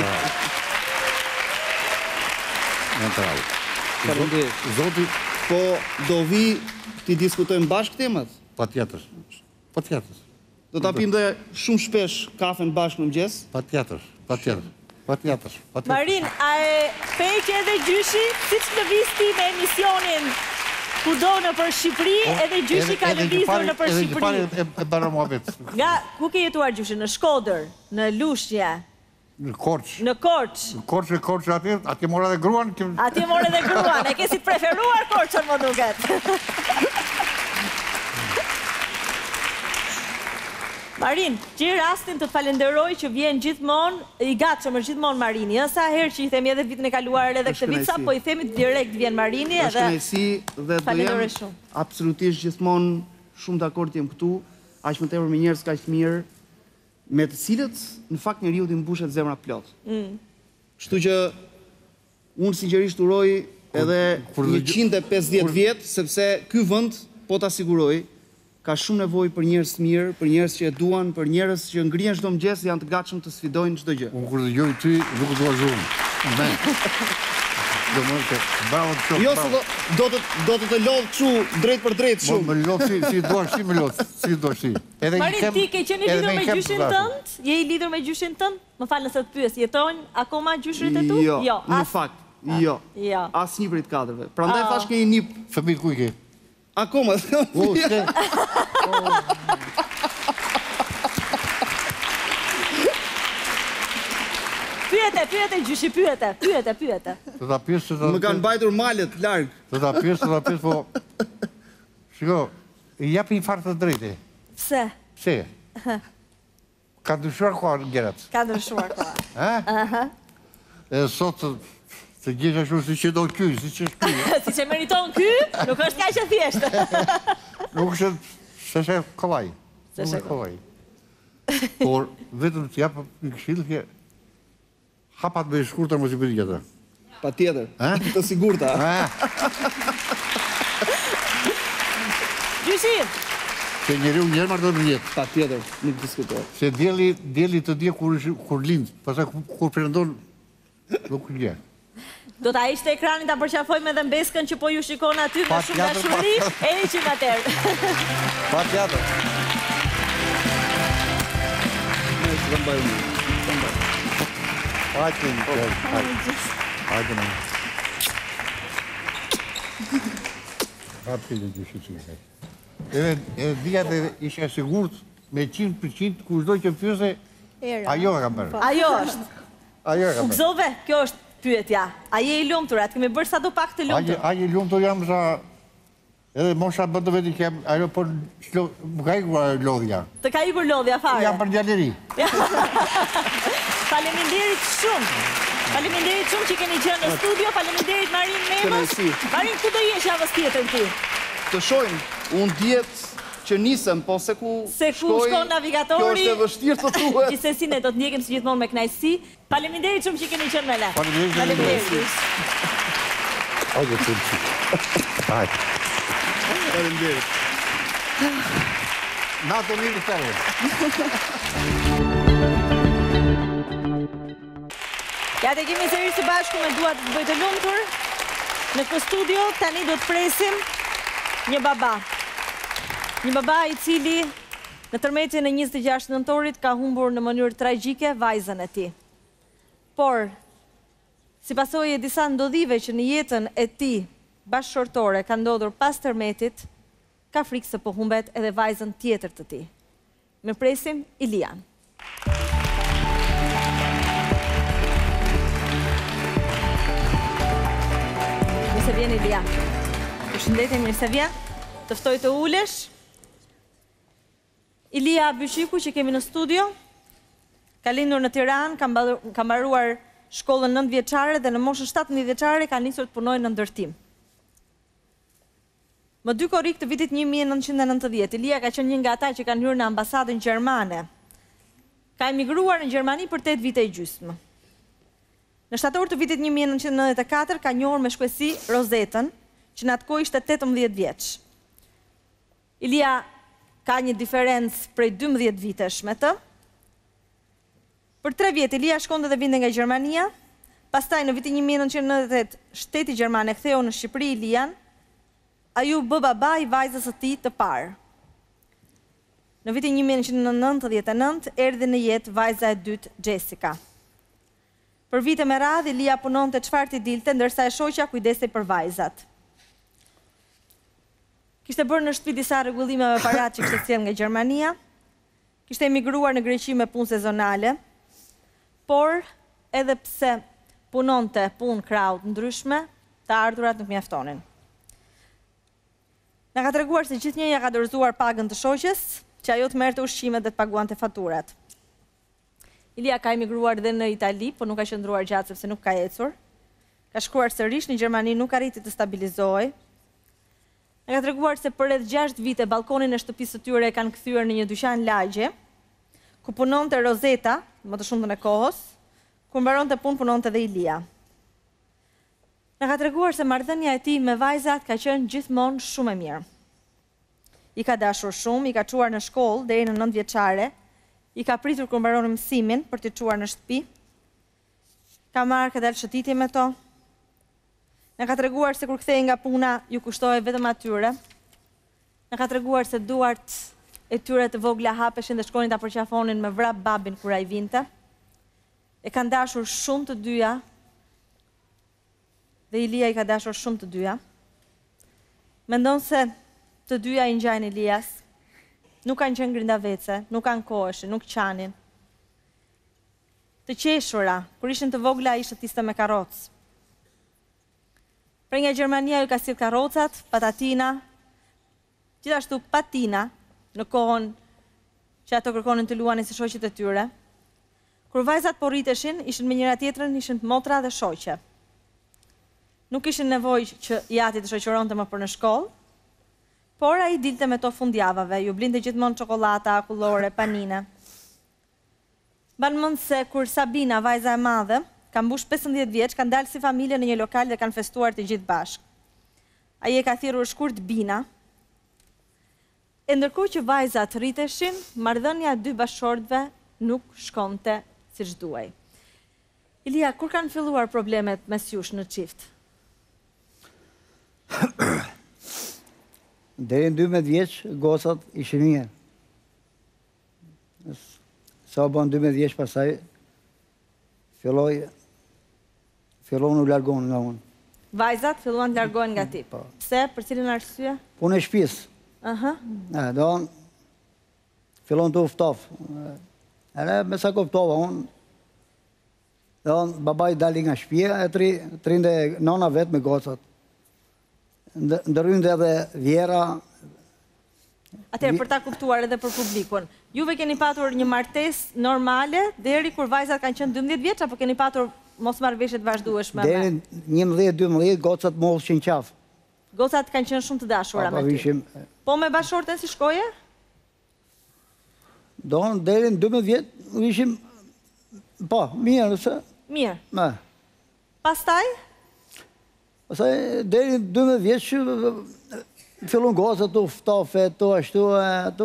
Në të rallë. Faleminderit. Zoti... Po, do vi t'i diskutojmë bashkë temat? Pa tjetër. Pa tjetër. Do t'a pim dhe shumë shpesh kafen bashkë në mëgjes? Pa tjetër. Pa tjetër. Pa tjetër. Marin, a e peqe edhe gjyshi, si që lëviz ti me emisionin kudo në për Shqipëri, edhe gjyshi ka lëvizur në për Edhe Shqipëri. që pari e bara muhabet. Nga, ku ke jetuar gjyshi? Në Shkodër, në Lushnjë, Në Korç. Në Korç. Në Korç e Korç atje, atje mora dhe gruan. Atje mora dhe gruan, e ke si preferuar Korçën më duket. Marin, gjej rastin të të falenderoj që vjen gjithmonë, i gatshëm është gjithmonë Marini. Ë sa herë që i themi edhe vitin e kaluar edhe këtë vit sa, po i themi direkt vjen Marini edhe. Është kënaqësi dhe do jem absolutisht gjithmonë shumë dakord jem këtu, aq më tepër me njerëz kaq të mirë, me të cilët në fakt njeriu i mbushet zemra plot. Mm. Kështu që unë sinqerisht uroj edhe njëqind e pesëdhjetë vjet, sepse ky vend, po ta siguroj, ka shumë nevojë për njerëz të mirë, për njerëz që e duan, për njerëz që ngrihen çdo mëngjes dhe janë të gatshëm të sfidojnë çdo gjë. Unë kur dëgjoj ty, nuk dua shumë. Ne. Do më të bravo të Jo, se do do të do të të lodh kështu drejt për drejt shumë. Më lodh si si duash, si më lodh, si duash ti. Edhe Marin, ti ke qenë i lidhur me gjyshin tënd? Je i lidhur me gjyshin tënd? Më fal nëse të pyes, jetojnë akoma gjyshrit e tu? Jo, në fakt, jo. Jo. Asnjë prej të katërve. Prandaj thash ke një nip. Fëmijë ku i ke? Akoma. O, s'ke. Pyete, pyete gjyshi, pyete, pyete, pyete. Të ta pyes se më kanë mbajtur malet larg. Të ta pyes, të ta pyes, po. Shiko, i jap një farë të drejtë. Pse? Pse? Ka ndryshuar koha në gjerat. Ka ndryshuar koha. Ëh? E sot se gjithë ashtu si që do ky, si që është ky. Si që meriton ky, nuk është kaq e thjeshtë. Nuk është se shë kollaj. Se shë kollaj. Por vetëm të jap një këshill që hapat me shkurtër mos i bëni tjetër. Patjetër. Të sigurta. Gjyshi. Se njeriu një herë marrë në jetë. Patjetër, nuk diskutoj. Se dielli, dielli të dje kur kur lind, pastaj kur perëndon nuk gjen. Do ta ishte ekranin ta përqafojmë edhe mbeskën që po ju shikon aty me shumë dashuri, e heqim atëherë. Patjetër. Ne s'kem bërë. Hajde, hajde. Hajde. Hajde të gjyshi. Edhe edhe dia të isha sigurt me qind për qind kushdo që pyese, ajo e kam bërë. Ajo është. Ajo e kam bërë. Gëzove, kjo është pyetja. A je i lumtur? Atë kemi bërë sa do pak të lumtur. A je i lumtur jam sa edhe mosha bën të vetë që ajo po më ka ikur lodhja. Të ka ikur lodhja fare. Jam për gjalleri. Faleminderit shumë. Faleminderit shumë që keni qenë në studio. Faleminderit Marin Memës. Marin, ku do jesh javës tjetër ti? Të shojmë, unë djetë që nisem, po se ku shkoj, navigatori, kjo është e vështirë të thuhet. Gjithsesi ne do të ndjekim si gjithmonë me kënaqësi. Faleminderit shumë që keni qenë me ne. Faleminderit. Hajde të çik. Hajde. Faleminderit. Nato mirë fare. Ja të kemi sërish së bashku me duat të bëjë të lumtur. Në këtë studio tani do të presim një baba. Një baba i cili në tërmetjen e njëzet e gjashtë nëntorit ka humbur në mënyrë tragjike vajzën e tij. Por, si pasojë e disa ndodhive që në jetën e tij bashkëshortore ka ndodhur pas tërmetit, ka frikë se po humbet edhe vajzën tjetër të tij. Me presim Ilian. Mirë se vjen Ilian. Përshëndetje, mirë se vjen. Të ftoj të ulesh. Ilia Byshiku që kemi në studio, ka lindur në Tiranë, ka mbaruar shkollën nëntë vjeçare dhe në moshën shtatëmbëdhjetë vjeçare ka nisur të punojë në ndërtim. Më dy korrik të vitit një mijë e nëntëqind e nëntëdhjetë, Ilia ka qenë një nga ata që kanë hyrë në ambasadën gjermane. Ka emigruar në Gjermani për tetë vite e gjysmë. Në shtator të vitit një mijë e nëntëqind e nëntëdhjetë e katër ka njohur me shkuesi Rozetën, që në atë kohë ishte tetëmbëdhjetë vjeç. Ilia ka një diferencë prej dymbëdhjetë vitesh me të. Për tre vjet Ilia shkonte dhe vinte nga Gjermania. Pastaj në vitin një mijë e nëntëqind e nëntëdhjetë e tetë shteti gjerman e ktheu në Shqipëri Ilian. Ai u bë baba i vajzës së tij të parë. Në vitin një mijë e nëntëqind e nëntëdhjetë e nëntë erdhi në jetë vajza e dytë Jessica. Për vite me radhë Ilia punonte çfarë t'i dilte, ndërsa e shoqja kujdesej për vajzat. Kishte bërë në shtëpi disa rregullime me parat që kishte sjellë nga Gjermania. Kishte emigruar në Greqi me punë sezonale. por edhe pse punonte punë kraut ndryshme, të ardhurat nuk mjaftonin. Në ka treguar se gjithnjëja ka dorëzuar pagën të shoqes, që ajo të merrte ushqimet dhe të paguante faturat. Ilia ka emigruar dhe në Itali, por nuk ka qëndruar gjatë sepse nuk ka ecur. Ka shkuar sërish në Gjermani, nuk arriti të stabilizohej. Në ka treguar se për rreth gjashtë vite balkonin e shtëpisë së tyre e kanë kthyer në një dyqan lagje, ku punonte Rozeta, më të shumtën e kohës, kur mbaronte punë punonte dhe Ilia. Në ka treguar se marrëdhënia e tij me vajzat ka qenë gjithmonë shumë e mirë. I ka dashur shumë, i ka çuar në shkollë deri në nëntë vjeçare, i ka pritur kur mbaronin mësimin për t'i çuar në shtëpi. Ka marrë ka dalë shëtitje me to. Në ka treguar se kur kthehej nga puna ju kushtohej vetëm atyre. Në ka treguar se duart e tyre të vogla hapeshin dhe shkonin ta përqafonin me vrap babin kur ai vinte. E kanë dashur shumë të dyja. Dhe Ilia i ka dashur shumë të dyja. Mendon se të dyja i ngjajnë Ilias. Nuk kanë qenë grindavece, nuk kanë koheshin, nuk qanin. Të qeshura, kur ishin të vogla ishte tiste me karrocë. Për nga Gjermania ju ka sill karrocat, patatina, gjithashtu patina, në kohën që ato kërkonin të luanin si shoqet e tyre. Kur vajzat po rriteshin, ishin me njëra tjetrën, ishin motra dhe shoqe. Nuk ishin nevojë që jati të shoqëronte më për në shkollë, por ai dilte me to fundjavave, ju blinte gjithmonë çokolata, akullore, panine. Ban mend se kur Sabina, vajza e madhe, ka mbush pesëmbëdhjetë vjeç, kanë dalë si familje në një lokal dhe kanë festuar të gjithë bashkë. Ai e ka thirrur shkurt Bina. E ndërkohë që vajzat rriteshin, marrëdhënia e dy bashkëshortëve nuk shkonte siç duhej. Ilia, kur kanë filluar problemet mes jush në çift? Deri në dymbëdhjetë vjeç, gocat ishin mirë. Sa u bën dymbëdhjetë vjeç pasaj, filloi fillon u largon nga unë. Vajzat filluan të largohen nga ti. Pse? Për cilën arsye? Punë e shtëpisë. Aha. E, do fillon të uftof. Edhe me sa kuptova unë, do babai dali nga shtëpia, e tri, trinde nona vetë me gocat. Ndërhynte edhe vjera. Atëherë për ta kuptuar edhe për publikun, juve keni patur një martesë normale deri kur vajzat kanë qenë dymbëdhjetë vjeç apo keni patur mosmarrëveshje të vazhdueshme? Deri njëmbëdhjetë dymbëdhjetë gocat mohshin qafë. Gocat kanë qenë shumë të dashura me ty. Vishim, Po me bashorten si shkoje? Do deri në dymbëdhjetë vjetë ishim po, mirë, se Mirë. Me. Pastaj? Pastaj deri në dymbëdhjetë vjeç fillon gocat të uftofe, të ashtu, të...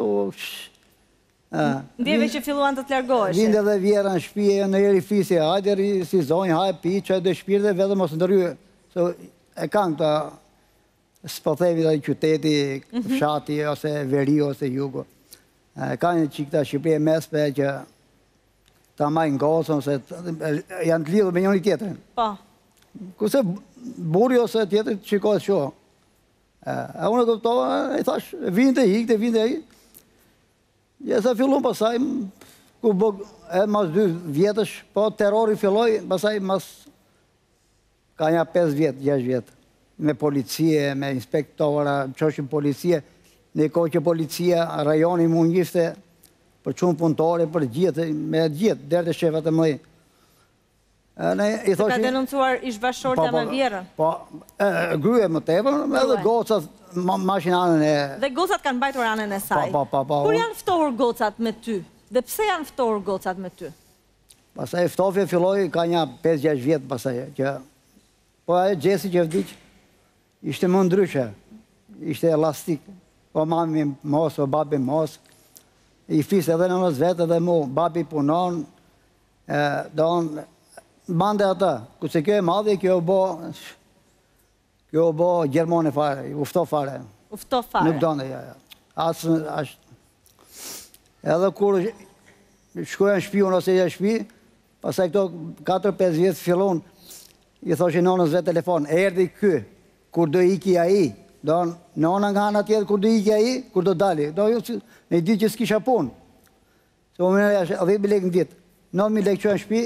Ndjeve që filluan të të largoheshe. Linde dhe vjera në shtëpi, në jeri fisi, hajde si zonjë, hajde pi, që e dhe shpirë dhe vedhe mos ndërryë. E kanë këta, s'po themi dhe qyteti, fshati, ose veri, ose jugo. E kanë që këta Shqipëri e mespe që ta majnë gocën, ose janë të lidhë me njëri tjetërin. Po. Kurse burri ose tjetërit qikohet shohë. E unë e këptova, e thash, vinte i, këte vinte i. Ja sa fillon pasaj, ku bë, e mas dy vjetësh, po terrori filloj, pasaj mas, ka nja pesë vjetë, gjashtë vjetë, me policie, me inspektora, qoshin policie, në kohë që policia, rajoni mund njifte, për qunë punëtore, për gjithë, me gjithë, dherë të shefat e mëdhi. Se ka denoncuar ish bashkëshortja me vjerën? Po, gryje më tepër, edhe gocat mashin anën e... Dhe gocat kanë bajtur anën e saj. Po, po, po. Kur janë ftohur gocat me ty? Dhe pse janë ftohur gocat me ty? Pasaj ftofje filloj, ka nja pesë gjashtë vjetë pasaj, që... Po e Gjesi që vdiq, ishte më ndryshe, ishte elastik, po mami mos, po babi mos, i fisë edhe në nësë vetë edhe mu, babi punon, do në... Bande ata, ku se kjo e madhe, kjo e bo, kjo e bo Gjermone fare, ufto fare. Ufto fare. Nuk done, ja, ja. Asë, ashtë. Edhe kur shkoja në shpi, unë ose e shpi, pasaj këto katër pesë vjetë fillon, i thoshe nonës vetë telefon, erdi kë, kur do iki a i, do nona nga hana tjetë, kur do iki a i, kur do dali, do ju, në i di që s'kisha punë. Se u mërë, edhe i bilek në ditë, në mi lek që në shpi,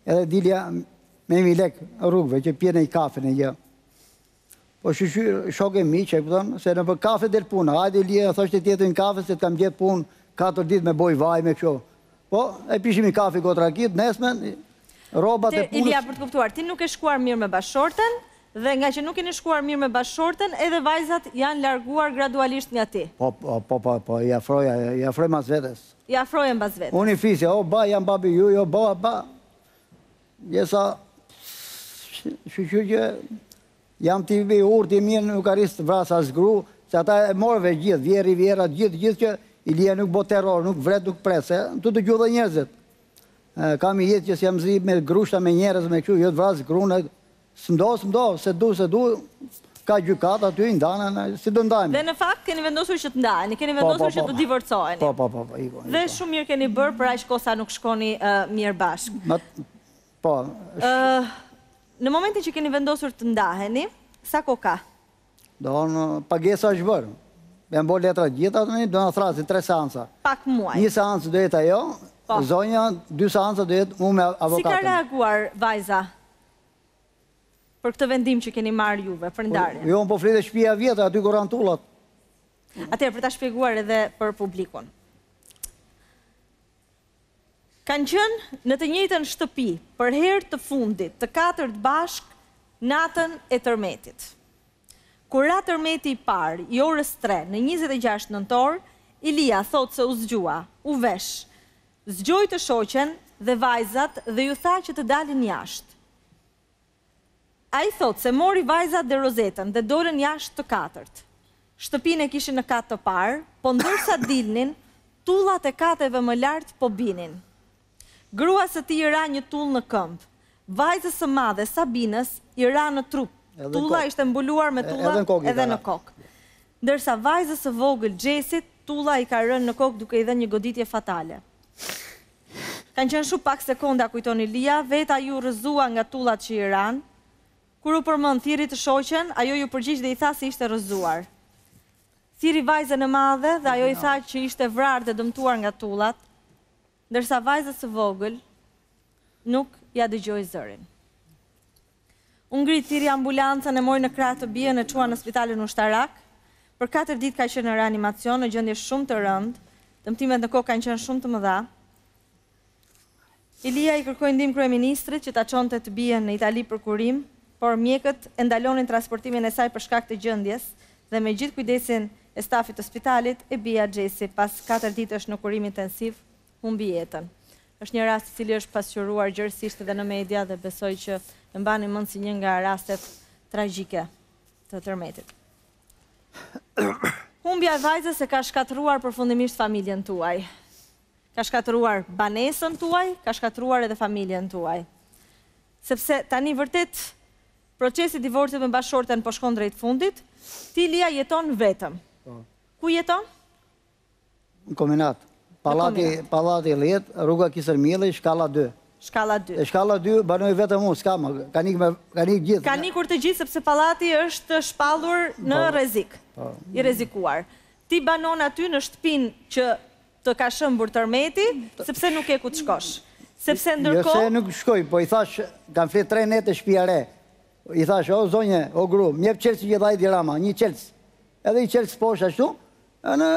edhe dilja me mi lek rrugëve, që pjene i kafe në gjë. Po shqyqy shok e mi që e këtëm, se në për kafe del puna, hajde Ilia, thështë të tjetër në kafe, se të kam gjetë punë katër ditë me boj vaj me kësho. Po, e pishim i kafe këtë rakit, nesmen, robat e punës... Ilia, për të kuptuar, ti nuk e shkuar mirë me bashkëshorten, dhe nga që nuk e në shkuar mirë me bashkëshorten, edhe vajzat janë larguar gradualisht nga ti. Po, po, po, po, po, i afroja, i afroj mas vetes. I afrojen bas vetes. Unë i fisja, o, ba, jam babi ju, jo, ba, ba. Jesa, shqyqy që jam t'i vi ur, t'i mirë nuk aristë vrasa zgru, se ata e morëve gjithë, vjeri, vjera, gjithë, gjithë që Ilia nuk bo terror, nuk vret, nuk prese, tu të gjuhë dhe njerëzit. Kam i jetë që si jam zi me grushta me njerëz, me këshu, jo të vrasë grune, s'mdo, s'mdo, se du, se du, ka gjukat aty, ndanën, si do ndajmë. Dhe në fakt, keni vendosur që të ndajeni, keni vendosur që të divorcojeni. Po, po, po, po, iko. Dhe shumë mirë keni bërë, për aq kosa nuk shkoni mirë bashkë. Po. Në momentin që keni vendosur të ndaheni, sa ko ka? Do në pagesa është bërë. Me më bo letra gjitha të një, do në thrasin tre seansa. Pak muaj. Një seansë do jetë ajo, zonja, dy seansa do jetë mu me avokatën. Si ka reaguar vajza për këtë vendim që keni marrë juve, për ndarje? Jo, më po flite shpia vjetë, aty koran tullat. Atëherë, për ta shpjeguar edhe për publikun. Kanë qënë në të njëjtën shtëpi, për herë të fundit, të katërt bashk, natën e tërmetit. Kur ra tërmeti i parë, i orës tre, në njëzet e gjashtë nëntor, Ilia thot se u zgjua, u vesh, zgjoj të shoqen dhe vajzat dhe ju tha që të dalin jashtë. A i thot se mori vajzat dhe rozetën dhe dolën jashtë të katërt. Shtëpin e kishin në katë të parë, po ndërsa dilnin, tullat e kateve më lartë po binin. Grua së ti i ra një tull në këmbë, vajzës së madhe Sabinës i ra në trup, tulla ishte mbuluar me tulla edhe në kokë. Ndërsa vajzës së vogël Gjesit, tulla i ka rënë në kokë duke i dhe një goditje fatale. Kanë qenë shumë pak sekonda, kujton Ilia, veta ju rëzua nga tullat që i ranë. Kur u përmend thiri të shoqen, ajo ju përgjigj dhe i tha se ishte rëzuar. Thiri vajzën e madhe dhe ajo i tha që ishte vrarë dhe dëmtuar nga tullat, ndërsa vajzës së vogël nuk ja dëgjoi zërin. U ngrit thiri ambulancën, e mori në krah të bien e çuan në spitalin ushtarak. Për katër ditë ka qenë në reanimacion në gjendje shumë të rëndë, dëmtimet në kokë kanë qenë shumë të mëdha. Ilia i kërkoi ndihmë kryeministrit që ta çonte të bien në Itali për kurim, por mjekët e ndalonin transportimin e saj për shkak të gjendjes dhe me gjithë kujdesin e stafit të spitalit, e bia Gjesi pas katër ditësh në kurim intensiv humbi jetën. Është një rast i cili është pasqyruar gjërësisht edhe në media dhe besoj që e mbani mend si një nga rastet tragjike të tërmetit. Humbja e vajzës e ka shkatëruar përfundimisht familjen tuaj. Ka shkatëruar banesën tuaj, ka shkatëruar edhe familjen tuaj. Sepse tani vërtet procesi i divorcit me bashkëshorten po shkon drejt fundit, ti Lia jeton vetëm. Ku jeton? Në kombinat. Pallati Pallati Llet, rruga Kisërmilli, shkalla dy. Shkalla dy. E shkalla dy banoj vetëm unë, s'ka më, ka nik me ka nik gjithë. Ka nikur të gjithë sepse pallati është shpallur në rrezik. I rrezikuar. Ti banon aty në shtëpinë që të ka shëmbur tërmeti, sepse nuk e ku të shkosh. Sepse ndërkohë... Jo se nuk shkoj, po i thash, kam flet tre nete shtëpia re. I thash, o zonje, o gru, mjep qelsi që dhajt i rama, një qels. Edhe i qels poshtë ashtu, e në...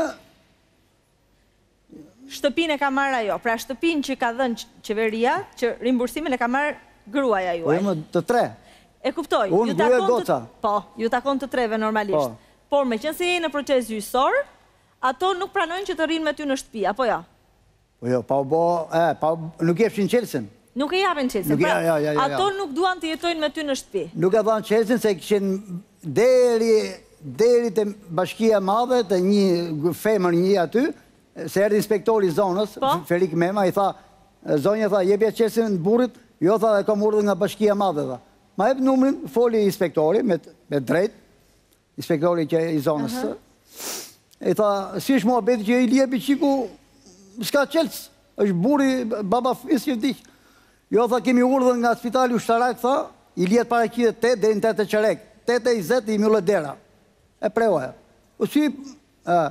Shtëpinë e ka marrë ajo, pra shtëpinë që ka dhënë qeveria, që rimbursimin e ka marrë gruaja juaj. Po më të tre. E kuptoj. Unë gruaja goca. Po, ju takon të treve normalisht. Por me qenë se jeni në proces gjyqësor, ato nuk pranojnë që të rinë me ty në shtëpi, apo jo? Po jo, pa u bo, e, pa nuk jepshin qelsin. Nuk e japin qelsin, pra ato nuk duan të jetojnë me ty në shtëpi. Nuk e dhanë qelsin se kishin deri, deri të bashkia madhe, të një femër një aty, se erdi inspektori zonës, Ferik Mema, i tha, zonja tha, jepja qelsin në burit, jo tha dhe kam urdhë nga bashkia madhe, tha. Ma jep numrin, foli inspektori, me drejt, inspektori që i zonës. I tha, si është mua beti që i liepi qiku, s'ka qelës, është buri, baba fis që vdikë. Jo tha, kemi urdhë nga spitali ushtarak, tha, i liet para kjide te, dhe në tete qerek, tete i zetë i mjullet dera. E preoja. O si,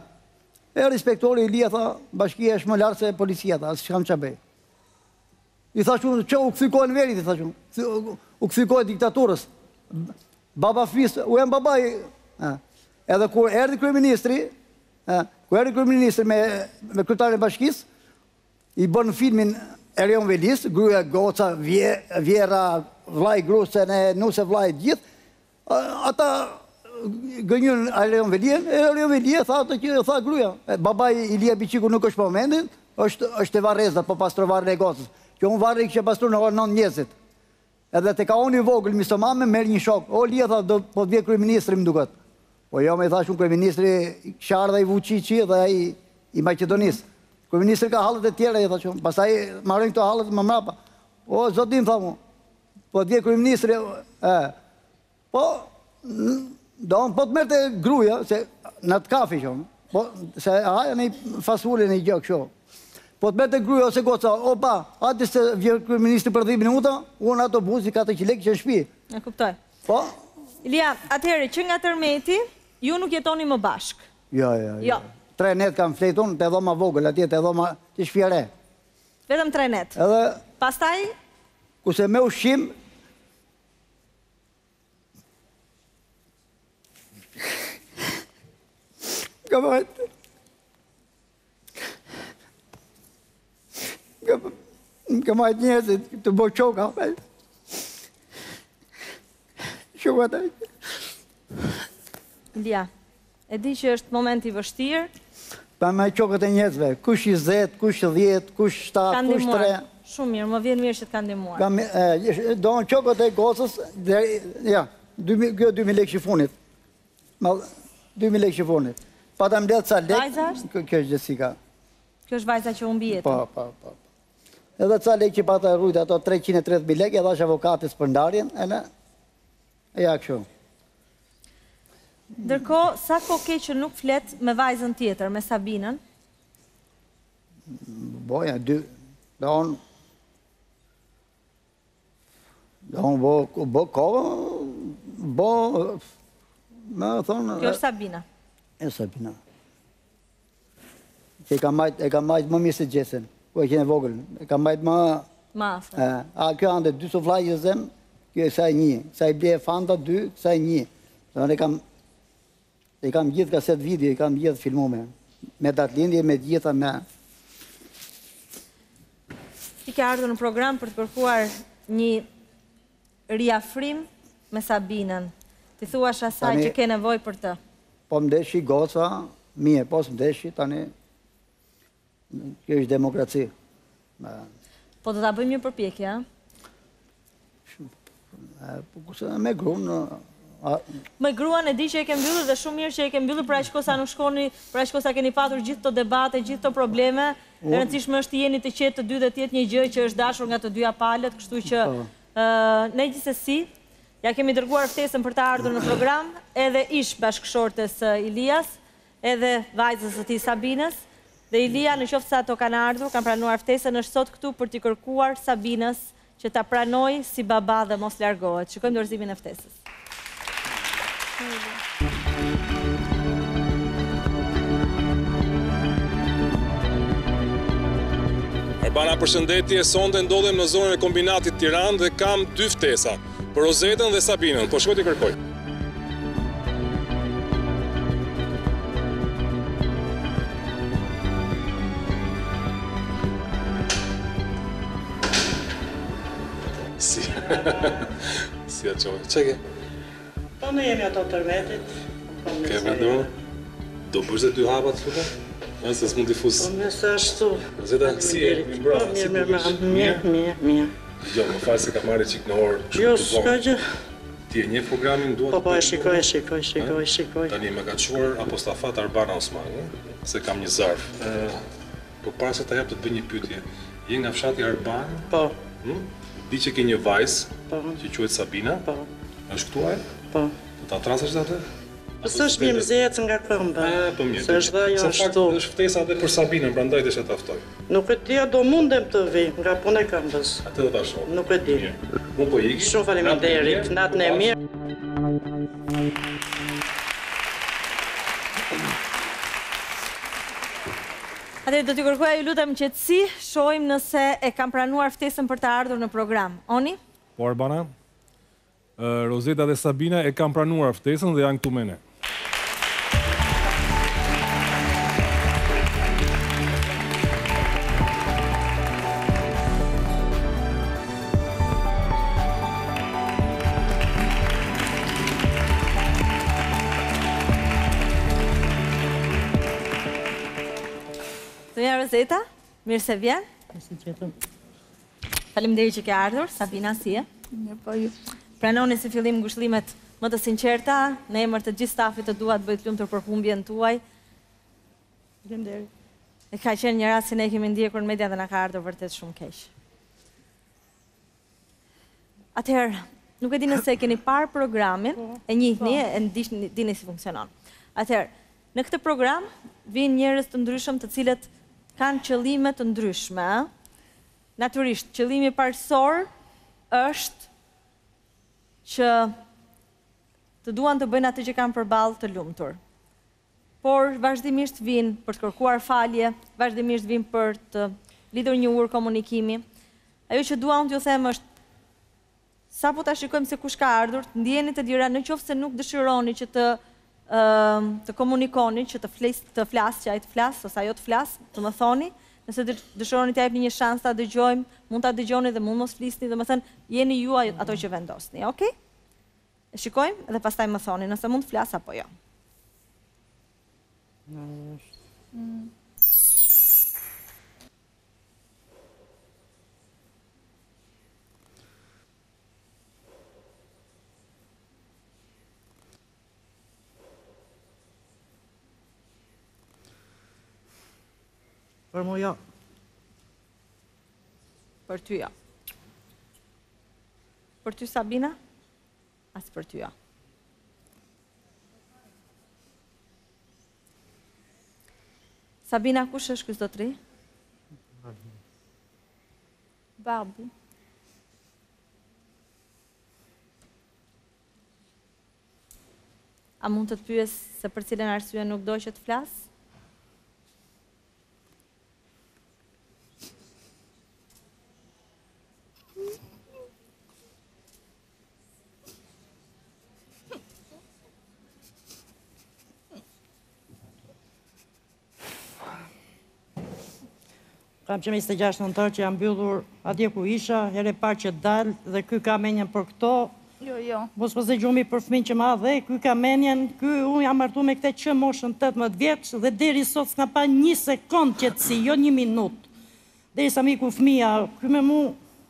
e inspektori i lia, tha, bashkia është më lartë se policia, tha, asë që kam që bej. I thash unë, që u këthykojnë verit, i thash unë, u këthykojnë diktaturës. Baba fis, u jam babaj. Edhe kur erdi kryeministri, kur erdi kryeministri me, me kryetarin e bashkisë, i bën filmin Erion Velis, gruaja goca, vje, vjera, vllai grusën e nuse vllai gjithë. Ata gënjën Erion Velien, e Erion Velia tha atë që tha gruaja. Babai Ilia Biçiku nuk është po momentin, është është e Varrezat, po pastro varrin e gocës. Që unë varri kështë pastru në orë nëntë njëzit. Edhe të ka unë i vogël, mistomame, merë një shok. O, Lia, tha, do po të vje kryeministri më duket. Po jo, me i thash unë kryeministri Kshardha i Vučići dhe i, i Macedonisë. Kryeministri ka halët e tjera, i thash unë. Pastaj marrën këto halët më mrapa. O, zotin, tha mu, po të vje kryeministri, e, po, do, po të mërë të gruja, se në të kafi shumë, po, se aja në i fasullin e i gjë kësho. Po të mete gruja ose goca, opa, ati se vje kryeministri për dhjetë minuta, unë ato buzi ka të qilek që në shpi. E kuptoj. Po? Ilia, atëherë, që nga tërmeti, ju nuk jetoni më bashk. Jo, jo, jo. Tre net kam fletun, të edhoma vogël, atje të edhoma të shpjere. Vetëm tre net. Edhe... Pastaj? Kuse me ushqim... Ka majtë... Ka majtë njerëzit të bo qoka. Shoka taj. Ilia, e di që është moment i vështirë. Pa me qokët e njerëzve, kush i zet, kush i dhjetë, kush shtatë, kush tre. Shumë mirë, më vjen mirë që të kanë ndimuar. Do në qokët e gocës, ja, kjo dy mijë lekë shifonit. dy mijë lekë shifonit. Pa ta mbledh ca lekë. Vajza është? Kjo është Jessica. Kjo është vajza që unë bjetë. Pa, pa, pa. Edhe ca lekë që pata rrujt ato treqind e tridhjetë mijë lekë, edhe është avokatës për ndarjen, e në, e ja këshu. Ndërko, sa ko ke që nuk flet me vajzën tjetër, me Sabinën? Boja, dy, da on, da on bo, bo kohë, bo, me thonë... Kjo është Sabina. E Sabina. Që e ka majtë më mirë se Gjesen. Po e kene vogël, e ka majtë më... Ma afë. A kjo ande dy suflaj e zem, kjo e kësaj një. Kësaj ble e fanta dy, kësaj një. E kam, e kam gjithë kaset video, e kam gjithë filmume. Me datlindje, me gjitha, me... Ti ke ardhur në program për të kërkuar një riafrim me Sabinën. Ti thuash asaj që ke nevoj për të. Po mdeshi goca, mije, po së mdeshi, tani... Kjo është demokraci. Po do ta bëjmë një përpjekje, a? Me grunë... Me gruan e di që e ke mbyllur dhe shumë mirë që e ke mbyllur, pra që kosa nuk shkoni, pra që kosa keni patur gjithë të debate, gjithë të probleme, e rëndësishme është jeni të qetë të dy dhe tjetë një gjë që është dashur nga të dyja palët, kështu që ne gjithsesi, ja kemi dërguar ftesën për të ardhur në program, edhe ish bashkëshortes Ilias, edhe vajzës së tij Sabinës, dhe Ilia në qoftë se ato kanë ardhur, kanë pranuar ftesën, është sot këtu për t'i kërkuar Sabinës që ta pranoj si baba dhe mos largohet. Shikojmë dorëzimin e ftesës. Arbana, përshëndetje, sonde ndodhem në zonën e kombinatit Tiranë dhe kam dy ftesa, për Rozetën dhe Sabinën, po shkoj t'i kërkoj. Si, si a qojë, që ke? Po në jemi ato tërmetit. Ke vetë në? Do bësh dhe dy hapat të luka? Se s'mund t'i fusë. Po nëse ashtu. Roseta, si e, mi brava, si Mirë, mirë, mirë, mirë, mirë. Jo, më falë se ka marrë qik në orë. Jo, s'ka gjë. Ti e një programin duhet... Po, po, e shikoj, e shikoj, shikoj, shikoj. Tani me ka quar apostafat Arbana Osmani, se kam një zarf. Po para se ta jap të të bëj një pyetje. Je nga fshati Arbana? Po. Di që ke një vajzë, që quhet Sabina? Po. Është këtu ajo? Po. Do ta trasash atë? Po s'është mirë mëzec nga këmbë. E, po mirë. Se është dhe ajo ashtu. është ftesa edhe për Sabinën, prandaj desha ta ftoj. Nuk e di, do mundem të vi, nga punë e këmbës. Atë do ta shoh. Nuk e di. Unë po iki. Shumë faleminderit, natën e mirë. Atëherë do t'ju kërkoja ju lutem qetësi, shohim nëse e kam pranuar ftesën për të ardhur në program. Oni? Po, Arbana, Rozeta dhe Sabina e kam pranuar ftesën dhe janë këtu me ne. Zonja Rozeta, mirë se vjen. Faleminderit që ke ardhur. Sabina, si e? Mirë po ju. Pranoni si fillim ngushëllimet më të sinqerta, në emër të gjithë stafit të dua të bëj të lumtur për humbjen tuaj. Faleminderit. E ka qenë një rast që ne kemi ndjekur në media dhe na ka ardhur vërtet shumë keq. Atëherë, nuk e di nëse e keni parë programin, e njihni, e ndihni, dini si funksionon. Atëherë, në këtë program vinë njerëz të ndryshëm të cilët kanë qëllime të ndryshme. Natyrisht, qëllimi parësor është që të duan të bëjnë atë që kanë përballë të lumtur. Por vazhdimisht vinë për të kërkuar falje, vazhdimisht vinë për të lidhur një ur komunikimi. Ajo që dua unë t'ju them është sa po ta shikojmë se kush ka ardhur, të ndjeni të lira, në qoftë se nuk dëshironi që të të komunikoni, që të flas, të flas, që ai të flas ose ajo të flas, të më thoni, nëse dëshironi të japni një shans ta dëgjojmë, mund ta dëgjoni dhe mund mos flisni, domethënë jeni ju ato që vendosni, okay? E shikojmë dhe pastaj më thoni nëse mund të flas apo jo. Mm. Për mu jo. Për ty jo. Për ty Sabina? As për ty jo. Sabina, kush është ky zotëri? Babu. A mund të të pyes se për cilën arsye nuk do që të flas? Kam që njëzet e gjashtë nëntar që jam mbyllur atje ku isha, here parë që dalë dhe ky ka menjen për këto. Jo, jo. Mos më zë gjumi për fëmin që ma dhe, ky ka menjen, ky unë jam martu me këte që moshën tetëmbëdhjetë vjeç dhe deri sot s'ka pa një sekund qetësi, jo një minut. Deri sa mi ku fëmija, ky me mu,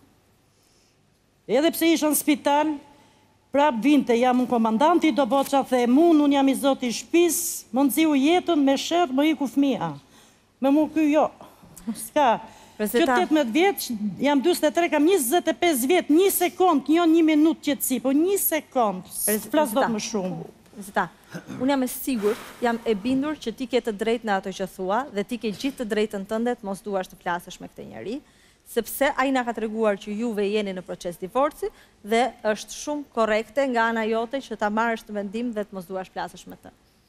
edhe pse isha në spital, prap vinte, jam unë komandanti, do boqa the mun, unë jam i zoti shpis, më nëziu jetën me shërë, më i ku fëmija. Me mu ky jo. Ska, që tetëmbëdhjetë vjeç, jam dyzet e tre, kam njëzet e pesë vjet, një sekund, jo një minut qetësi, po një sekund, flas do të më shumë. Zeta, unë jam e sigurt, jam e bindur që ti ke të drejtë në ato që thua, dhe ti ke gjithë të drejtën tënde të mos duash të flasësh me këtë njeri, sepse ai na ka treguar që juve jeni në proces divorci dhe është shumë korrekte nga ana jote që ta marrësh të mendim dhe të mos duash flasësh me të.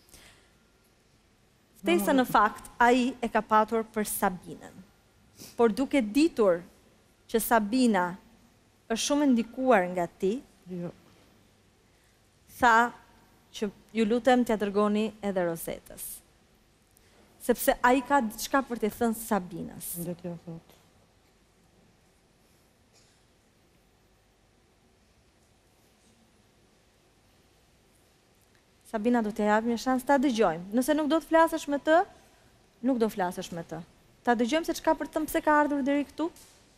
Ftesa në fakt, ai e ka patur për Sabinën. Por duke ditur që Sabina është shumë ndikuar nga ti, tha që ju lutem t'ja dërgoni edhe Rozetës. Sepse ai ka diçka për t'i thënë Sabinës. Dhe t'ja thot. Sabina, do t'ja japim një shans ta dëgjojmë. Nëse nuk do të flasësh me të, nuk do flasësh me të. Ta dëgjojmë se çka për të thënë pse ka ardhur deri këtu.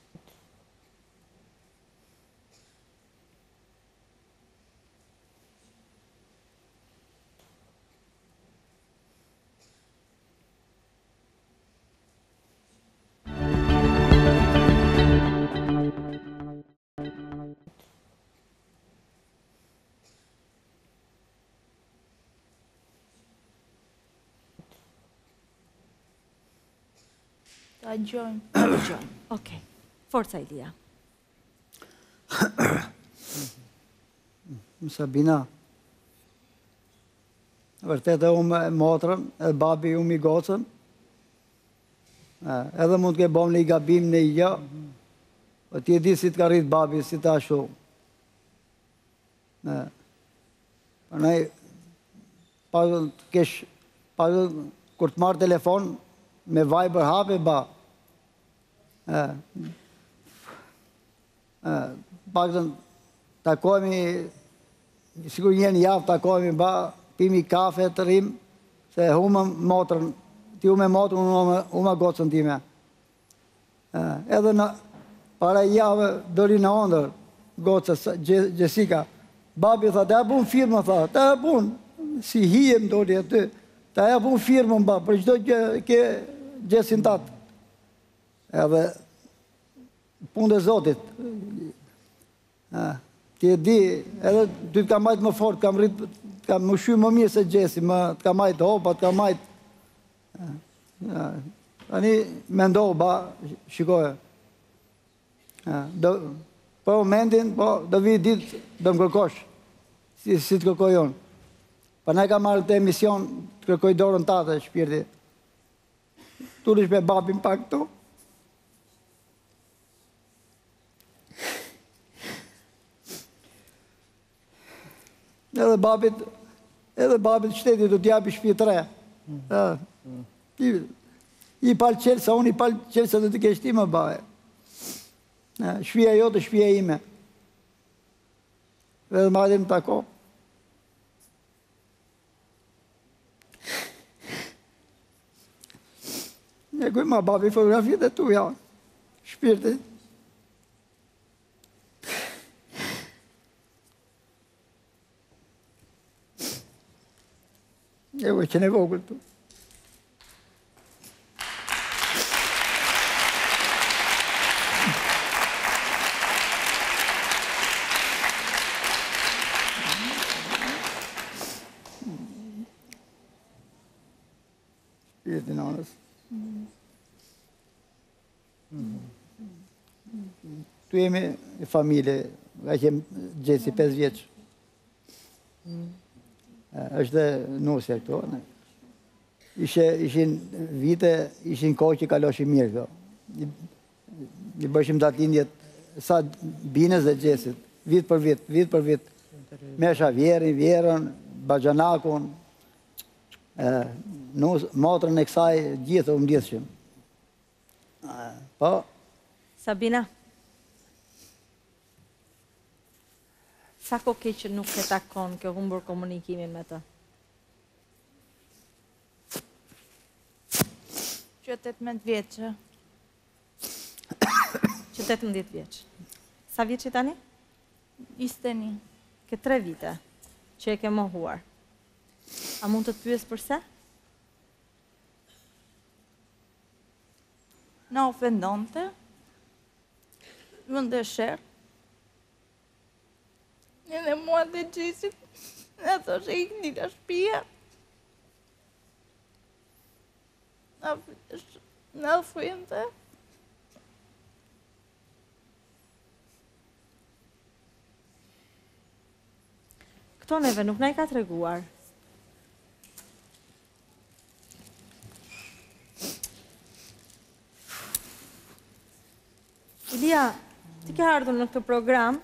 Ta gjojnë. Ta dëgjojmë. Okej. Forca Ilia. Sabina, vërtet e umë motrën, e babi umë i gocën, Edhe mund të ke bom një gabim në i gjë, po ti e di si të ka rritë babi, si të ashtu. Përnej, pagën të kesh, pagën kur të marrë telefon, me Viber hape, ba. Pagën takojmi, sikur njën javë takojmi, ba, pimi kafe të rrim, se humëm motrën, ti u me motrën, u me gocën time. Edhe në para javë, dëri në ondër, gocës, Jessica, babi tha, ta e pun firmë, tha, ta e pun, si hijem doli aty, ta e pun firmën, ba, për qdo ke gjesin tatë. Edhe, punë dhe zotit. Ti e di, edhe ty të ka majtë më fort, kam rritë, kam më shy më mirë se gjesi, të ka majtë hopa, të ka majtë. Tani, me ndohë, ba, shikoje. Po momentin, po, do vi ditë, do më kërkosh, si të kërkoj jonë. Pa ne ka marrë të emision, të kërkoj dorën tate, shpirti. Tu rish me babin pak këtu. Edhe babit, edhe babit shtetit du t'japi shpi tre. I palë qelë, sa unë i palë qelë, sa du t'i keshti më baje. Shpia jo të shpia ime. Edhe më adem të ako. E kuj ma babi fotografiet e tu, ja. Shpirti. E kuj që ne vogël tu. Shpirti në anës. Tu jemi familje, nga që jem gjesi pesë vjeqë. është dhe nusja këto. Ishin vite, ishin kohë që kaloshin mirë këto. I bëshim datindjet sa binës dhe gjesit, vit për vit, vit për vit. Mesha vjerin, vjerën, bajanakun, motrën e kësaj gjithë u mdithshim. Po? Sabina, sa ko ke që nuk e takon ke humbur komunikimin me të? Që tetëmbëdhjetë vjeqë. Që tetëmbëdhjetë vjeqë. Sa vjeqë tani? njëzet e një. Ke tre vite që e ke mohuar. A mund të të pyes përse? Na ofendonte, më ndësher. Edhe mua dhe gjisit, e thoshe i këni ka shpia. Në fujente. Këto neve nuk na i ka treguar. Ilia, ti ke ardhur në këtë program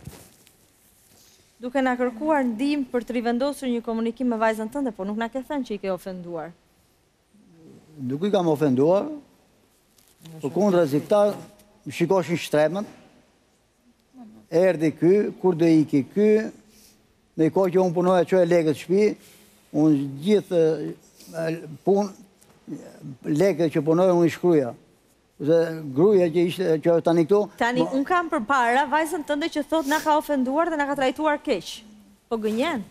duke na kërkuar ndihmë për të rivendosur një komunikim me vajzën tënde, po nuk na ke thënë që i ke ofenduar. Nuk i kam ofenduar, për kundra si këta më shikoshin shtremët, erdi ky, kur do iki ky, në i kohë që unë punoja që e legët shpi, unë gjithë punë, legët që punoja unë i shkruja. Dhe gruja që ishte që tani këtu... Tani, unë kam për para vajzën tënde që thot na ka ofenduar dhe na ka trajtuar keq. Po gënjen.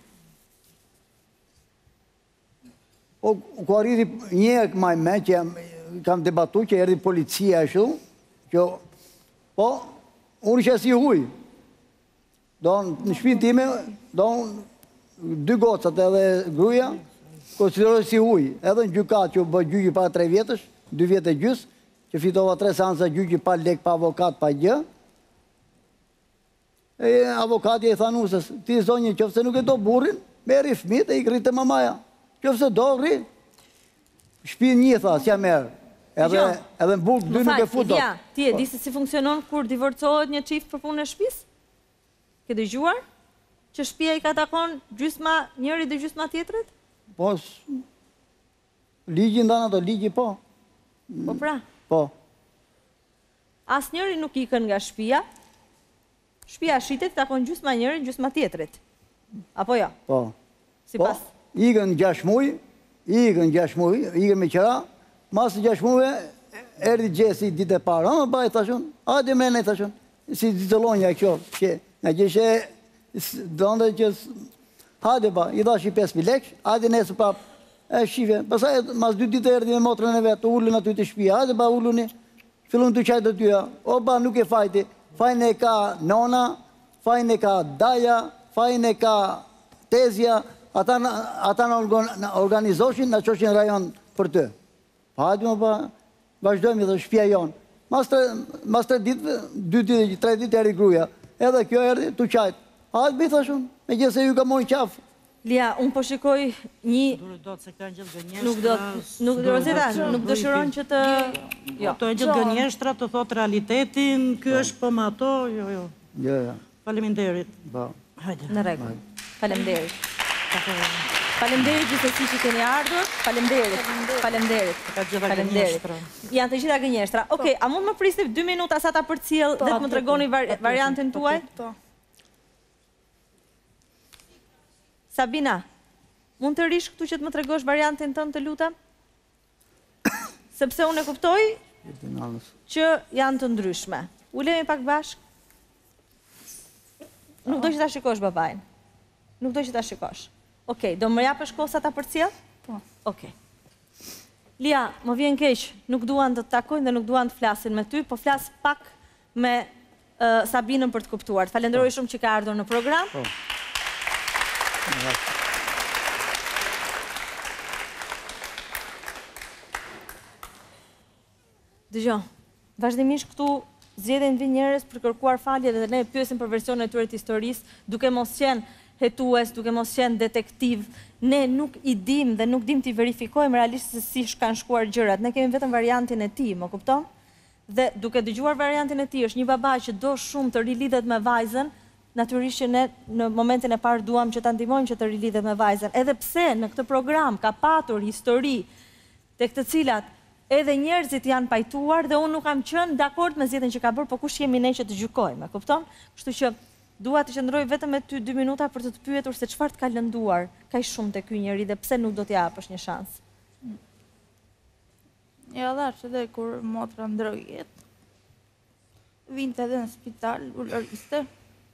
Po, ku arriti një maj me që kam debatu që erdi policia e shumë, që, po, unë që si huj. Do në shpinë time, do në dy gocat edhe gruja, konsideroj si huj. Edhe në gjykat që bë gjyqi pa tre vjetësh, dy vjetë e gjysë, që fitova tre seansa gjyqi pa lek, pa avokat, pa gjë. E avokati e tha nusës, ti zonjë, qëfëse nuk e do burin, meri fmit e i krite mamaja. Qëfëse do, rri. Shpinë një, tha, s'ja merë. Edhe edhe në burg dy nuk e fut dot. Ja, ti e di se si funksionon kur divorcohet një çift për punën e shtëpisë? Ke dëgjuar? Që shtëpia i ka takon gjysma njëri dhe gjysma tjetrit? Po, ligji ndan ato, ligji po. Po pra. Po. Asnjëri nuk ikën nga shtëpia. Shtëpia shitet takon gjysma njëri, gjysma tjetrit. Apo jo? Po. Sipas. Po, ikën gjashtë muaj, ikën gjashtë muaj, ikën me qira, mas gjashtë muaj erdhi Gjesi ditë e parë. Ha, baj thashun, hajde më ne thashun. Si ditëllonja kjo, që nga gjeshë donde që hajde ba, i dhash i pesë mijë lekë, hajde nesër prap. E shive, pastaj mas dy ditë erdhi me motrën e vet, ulën aty te shtëpia, hajde ba uluni. Fillon të çajtë aty. O ba nuk e fajti. Fajin e ka nona, fajin e ka daja, fajin e ka tezja, ata ata na organizoshin, na çoqin rajon për të. Hajde më ba, vazhdojmë të shtëpia jon. Mas tre, mas tre ditë, dy ditë, tre ditë erdhi gruaja. Edhe kjo erdhi tu çajt. Hajde bëj thashun, megjithëse ju ka marrë qaf. Lia, unë po shikoj një... Dure do të se kanë gjithë gënjeshtra... Nuk do, nuk do, Rosita, nuk dëshiron që të... Jo, to e gjithë gënjeshtra të thot realitetin, ky është po ma ato, jo, jo. Jo, jo. Faleminderit. Ba. Hajde. Në rregull. Faleminderit. Faleminderit gjithsesi që keni ardhur. Faleminderit. Faleminderit. Ka gjitha Faleminderit. Janë të gjitha gënjeshtra. Okej, a mund më prisni dy minuta sa ta përcjell dhe të më tregoni variantin tuaj? Po. Sabina, mund të rish këtu që të më tregosh variantin tënd, të lutem? Sepse unë e kuptoj që janë të ndryshme. Ulemi pak bashk. Nuk do që ta shikosh babajn. Nuk do që ta shikosh. Okej, do më japësh kohë sa ta përcjell? Po. Okej. Lia, më vjen keq, nuk duan të të takojnë dhe nuk duan të flasin me ty, po flas pak me Sabinën për të kuptuar. Falenderoj shumë që ka ardhur në program. Dëgjo, vazhdimisht këtu zgjedhin vi njerëz për kërkuar falje dhe ne pyesim për versionet e tyre të historisë, duke mos qenë hetues, duke mos qenë detektiv. Ne nuk i dim dhe nuk dim t'i verifikojmë realisht se si kanë shkuar gjërat. Ne kemi vetëm variantin e tij, më kupton? Dhe duke dëgjuar variantin e tij, është një baba që do shumë të rilidhet me vajzën. Natyrisht që ne në momentin e parë duam që ta ndihmojmë që të rilidhet me vajzën. Edhe pse në këtë program ka patur histori tek të cilat edhe njerëzit janë pajtuar dhe unë nuk kam qenë dakord me zgjedhjen që ka bërë, po kush jemi ne që të gjykojmë, e kupton? Kështu që dua të qëndroj vetëm me ty dy minuta për të të pyetur se çfarë të ka lënduar kaq shumë te ky njeri dhe pse nuk do t'i japësh një shans. Ja dhash edhe kur motra ndroi jetë. Vinte edhe në spital, u lëriste.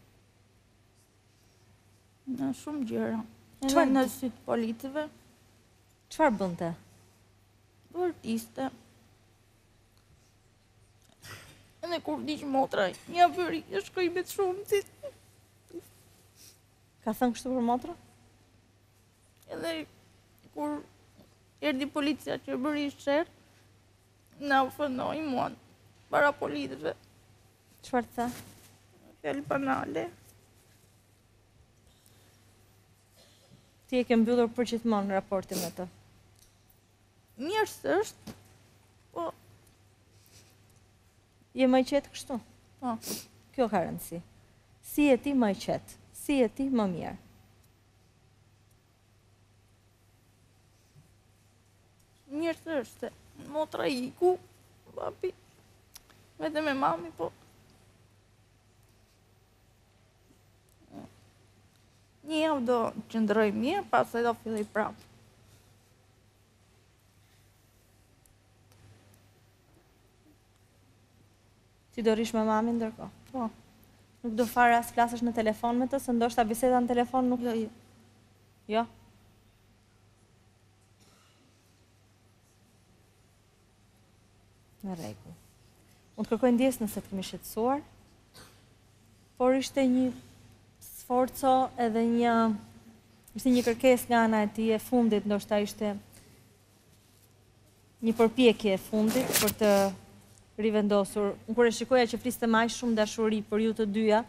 Në shumë gjëra. Edhe në sytë politëve. Çfarë bënte? Vërtiste. Edhe kur diq motra, një bëri, një shkoj me të shumë të... Ka thënë kështu për motra? Edhe kur erdi policia që bëri shërë, na u fënoj muan, para politëve. Çfarë tha? Fjallë banale. Ti e ke mbyllur për gjithmonë raportin me të? Mirë s'është, po... Je më i qetë kështu? Po. Kjo ka rëndësi. Si je ti më i qetë? Si je ti më mirë? Mirë s'është, motra i ku, papi, vete me mami, po... Një javë do qëndroj mirë, pastaj do filloj prapë. Ti do rish me mamin ndërkohë? Po. Nuk do fare as flasësh në telefon me të, se ndoshta biseda në telefon nuk... Jo, jo. Jo? Në rregull. Unë të kërkoj ndjes nëse të kemi shqetësuar, por ishte një sforco edhe një... ishte një kërkes nga ana e tij e fundit, ndoshta ishte një përpjekje e fundit për të rivendosur. Unë kur e shikoja që fliste më aq shumë dashuri për ju të dyja,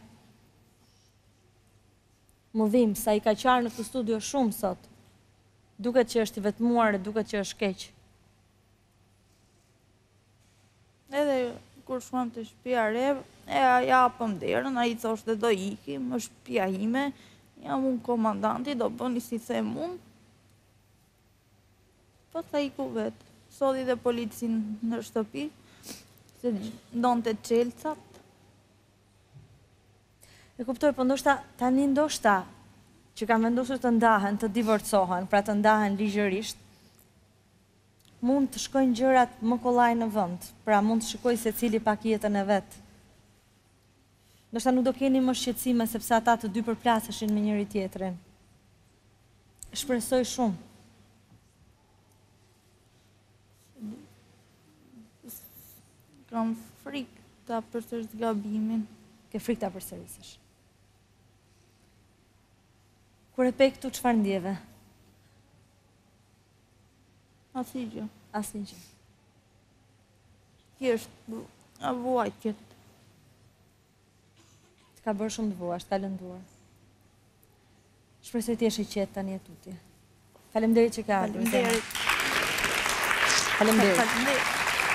më dhim sa i ka qarë në këtë studio shumë sot. Duket që është i vetmuar e duket që është keq. Edhe kur shkuam të shtëpia re, e a japëm derën, ai thoshte do ikim, është shtëpia ime, jam unë komandanti, do bëni si them unë. Po tha iku vetë. Sodi dhe policin në shtëpi, se ndonte çelcat. E kuptoj, po ndoshta tani ndoshta që kanë vendosur të ndahen, të divorcohen, pra të ndahen ligjërisht, mund të shkojnë gjërat më kollaj në vend, pra mund të shikoj se cili pak jetën e vetë. Ndoshta nuk do keni më shqetësime sepse ata të dy përplaseshin me njëri tjetrin. Shpresoj shumë. Kam frikë ta përsëris gabimin. Ke frikë ta përsërisësh. Kur e pe këtu, çfarë ndjeve? Asnjë gjë. Asnjë gjë. Thjesht a vuajtjet. Të ka bërë shumë të vuash, të ka lënduar. Shpresoj të jesh i qetë tani e tutje. Faleminderit që ka ardhur. Faleminderit. Faleminderit. Faleminderit.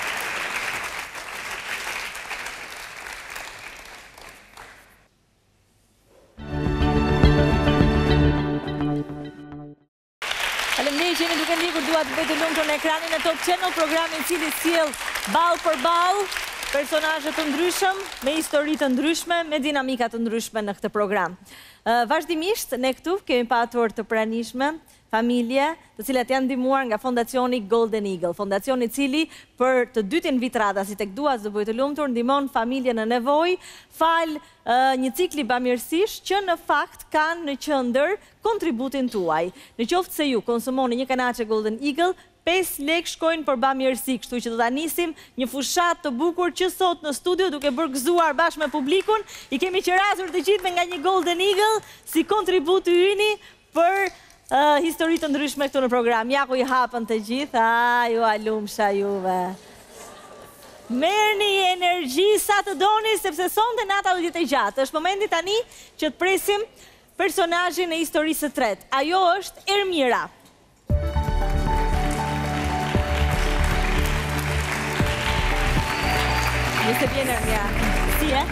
Faleminderit që jeni duke ndjekur Dua të bëj të lumtur në ekranin e Top Channel, programin i cili sjell ball për ball personazhe të ndryshëm, me histori të ndryshme, me dinamika të ndryshme në këtë program. Uh, vazhdimisht, ne këtu kemi patur të pranishme familje të cilat janë ndihmuar nga Fondacioni Golden Eagle, fondacioni i cili për të dytin vit radha si tek Dua të bëj të lumtur ndihmon familje në nevojë fal uh, një cikli bamirësish që në fakt kanë në qendër kontributin tuaj. Në qoftë se ju konsumoni një kanaçe Golden Eagle, pesë lekë shkojnë për bamirësi, kështu që do ta nisim një fushat të bukur që sot në studio duke bërë gëzuar bashkë me publikun, i kemi qerasur të gjithë nga një Golden Eagle si kontribut yni për uh, histori të ndryshme këtu në program. Ja ku i hapën të gjithë, a ju alumsha juve. Merrni energji sa të doni, sepse sonte nata do të jetë e gjatë. Është momenti tani që të presim personazhin e historisë së tretë. Ajo është Ermira. Nëse vjen Ermira. Si e?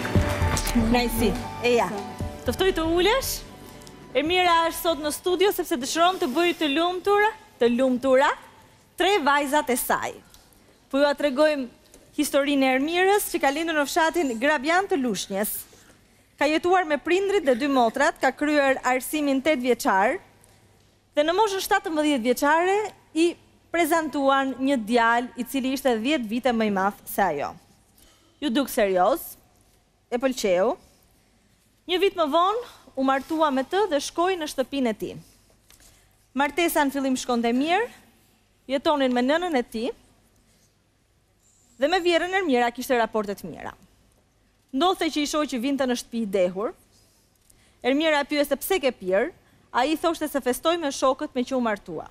Najsi. E ja. Të ftoj të ulesh. Ermira është sot në studio sepse dëshiron të bëjë të lumtura, të lumtura, tre vajzat e saj. Po ju a tregojmë historinë e Ermirës që ka lindur në fshatin Grabjan të Lushnjës. Ka jetuar me prindrit dhe dy motrat, ka kryer arsimin tetë vjeçar dhe në moshën shtatëmbëdhjetë vjeçare i prezantuan një djalë i cili ishte dhjetë vite më i madh se ajo. Ju duk serioz, e pëlqeu. Një vit më vonë u martua me të dhe shkoi në shtëpinë e tij. Martesa në fillim shkonte mirë, jetonin me nënën e tij dhe me vjerën Ermira kishte raporte të mira. Ndodhte që i shoqi vinte në shtëpi i dehur. Ermira e pyeste pse ke pirë, ai thoshte se festoi me shokët me që u martua.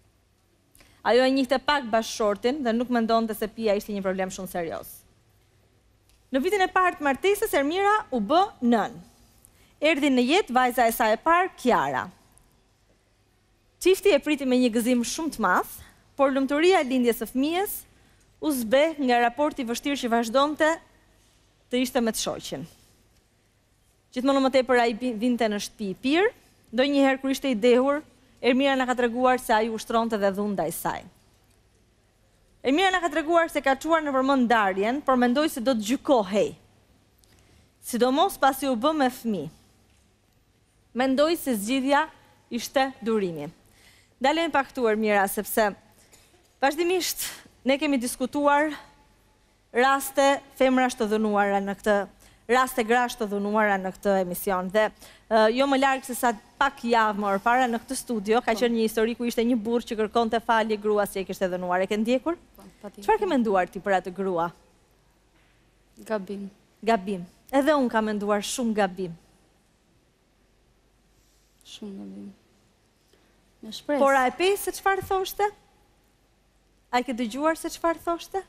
Ajo e njihte pak bashkëshortin dhe nuk mendonte se pija ishte një problem shumë serioz. Në vitin e parë të martesës, Ermira u bë nën. Erdhi në jetë vajza e saj e parë, Kiara. Çifti e priti me një gëzim shumë të madh, por lumturia e lindjes së fëmijës u zbe nga raporti i vështirë që vazhdonte të ishte me të shoqin. Gjithmonë më tepër ai vinte në shtëpi i pirë, ndonjëherë kur ishte i dehur, Ermira na ka treguar se ai ushtronte dhe dhunë ndaj saj. Ermira na ka treguar se ka çuar në përmend ndarjen, por mendoi se do të gjykohej. Sidomos pasi u bë me fëmijë. Mendoi se zgjidhja ishte durimi. Dalemi pak këtu Ermira, sepse vazhdimisht ne kemi diskutuar raste femrash të dhënuara në këtë raste grash të dhunuara në këtë emision. Dhe uh, jo më larg se sa pak javë më parë në këtë studio ka qenë një histori ku ishte një burr që kërkonte falje gruas që e kishte dhënuar. E ke ndjekur? Çfarë ke menduar ti për atë grua? Gabim. Gabim. Edhe unë kam menduar shumë gabim. Shumë gabim. Me shpresë. Por a e pe se çfarë thoshte? A e ke dëgjuar se çfarë thoshte?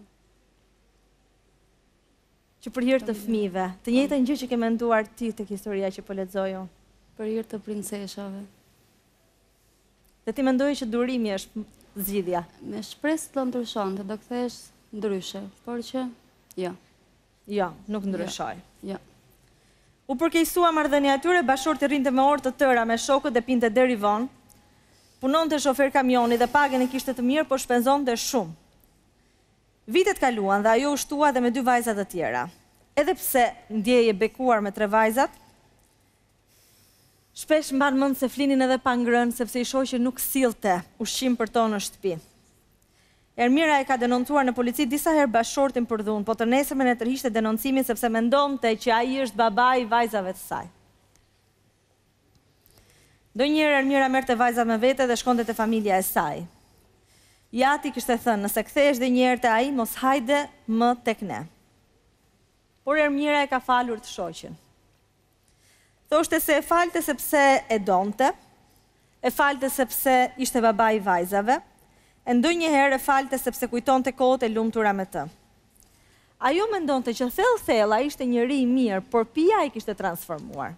Që për hir të fëmijëve, të njëjtën gjë që ke menduar ti tek historia që po lexoj unë. Për hir të princeshave. Dhe ti mendoje që durimi është zgjidhja. Me shpresë të ndryshonte, do kthesh ndryshe, por që, ja. Jo, nuk ndryshoj. Ja. U përkeqësua marrëdhënia e tyre, bashorti rrinte me orë të tëra me shokët dhe pinte deri vonë. Punonte shofer kamioni dhe pagën e kishte të mirë, por shpenzonte shumë. Vitet kaluan dhe ajo u shtua dhe me dy vajzat të tjera. Edhe pse ndjeje bekuar me tre vajzat, shpesh mban mend se flinin edhe pa ngrënë sepse i shoqi nuk sillte ushqim për to në shtëpi. Ermira e ka denoncuar në polici disa herë bashortin për dhunë, po të nesërmen e tërhiqte denoncimin sepse mendonte që ai është babai i vajzave të saj. Ndonjëherë Ermira merrte vajzat me vete dhe shkonte te familja e saj. Jati kishte thënë, nëse kthehesh dhe njëherë te ai, mos hajde më tek ne. Por Ermira e ka falur të shoqin. Thoshte se e falte sepse e donte, e falte sepse ishte babai i vajzave, e ndonjëherë e falte sepse kujtonte kohët e lumtura me të. Ajo mendonte që thellë thellë ai ishte njeri i mirë, por pija i kishte transformuar.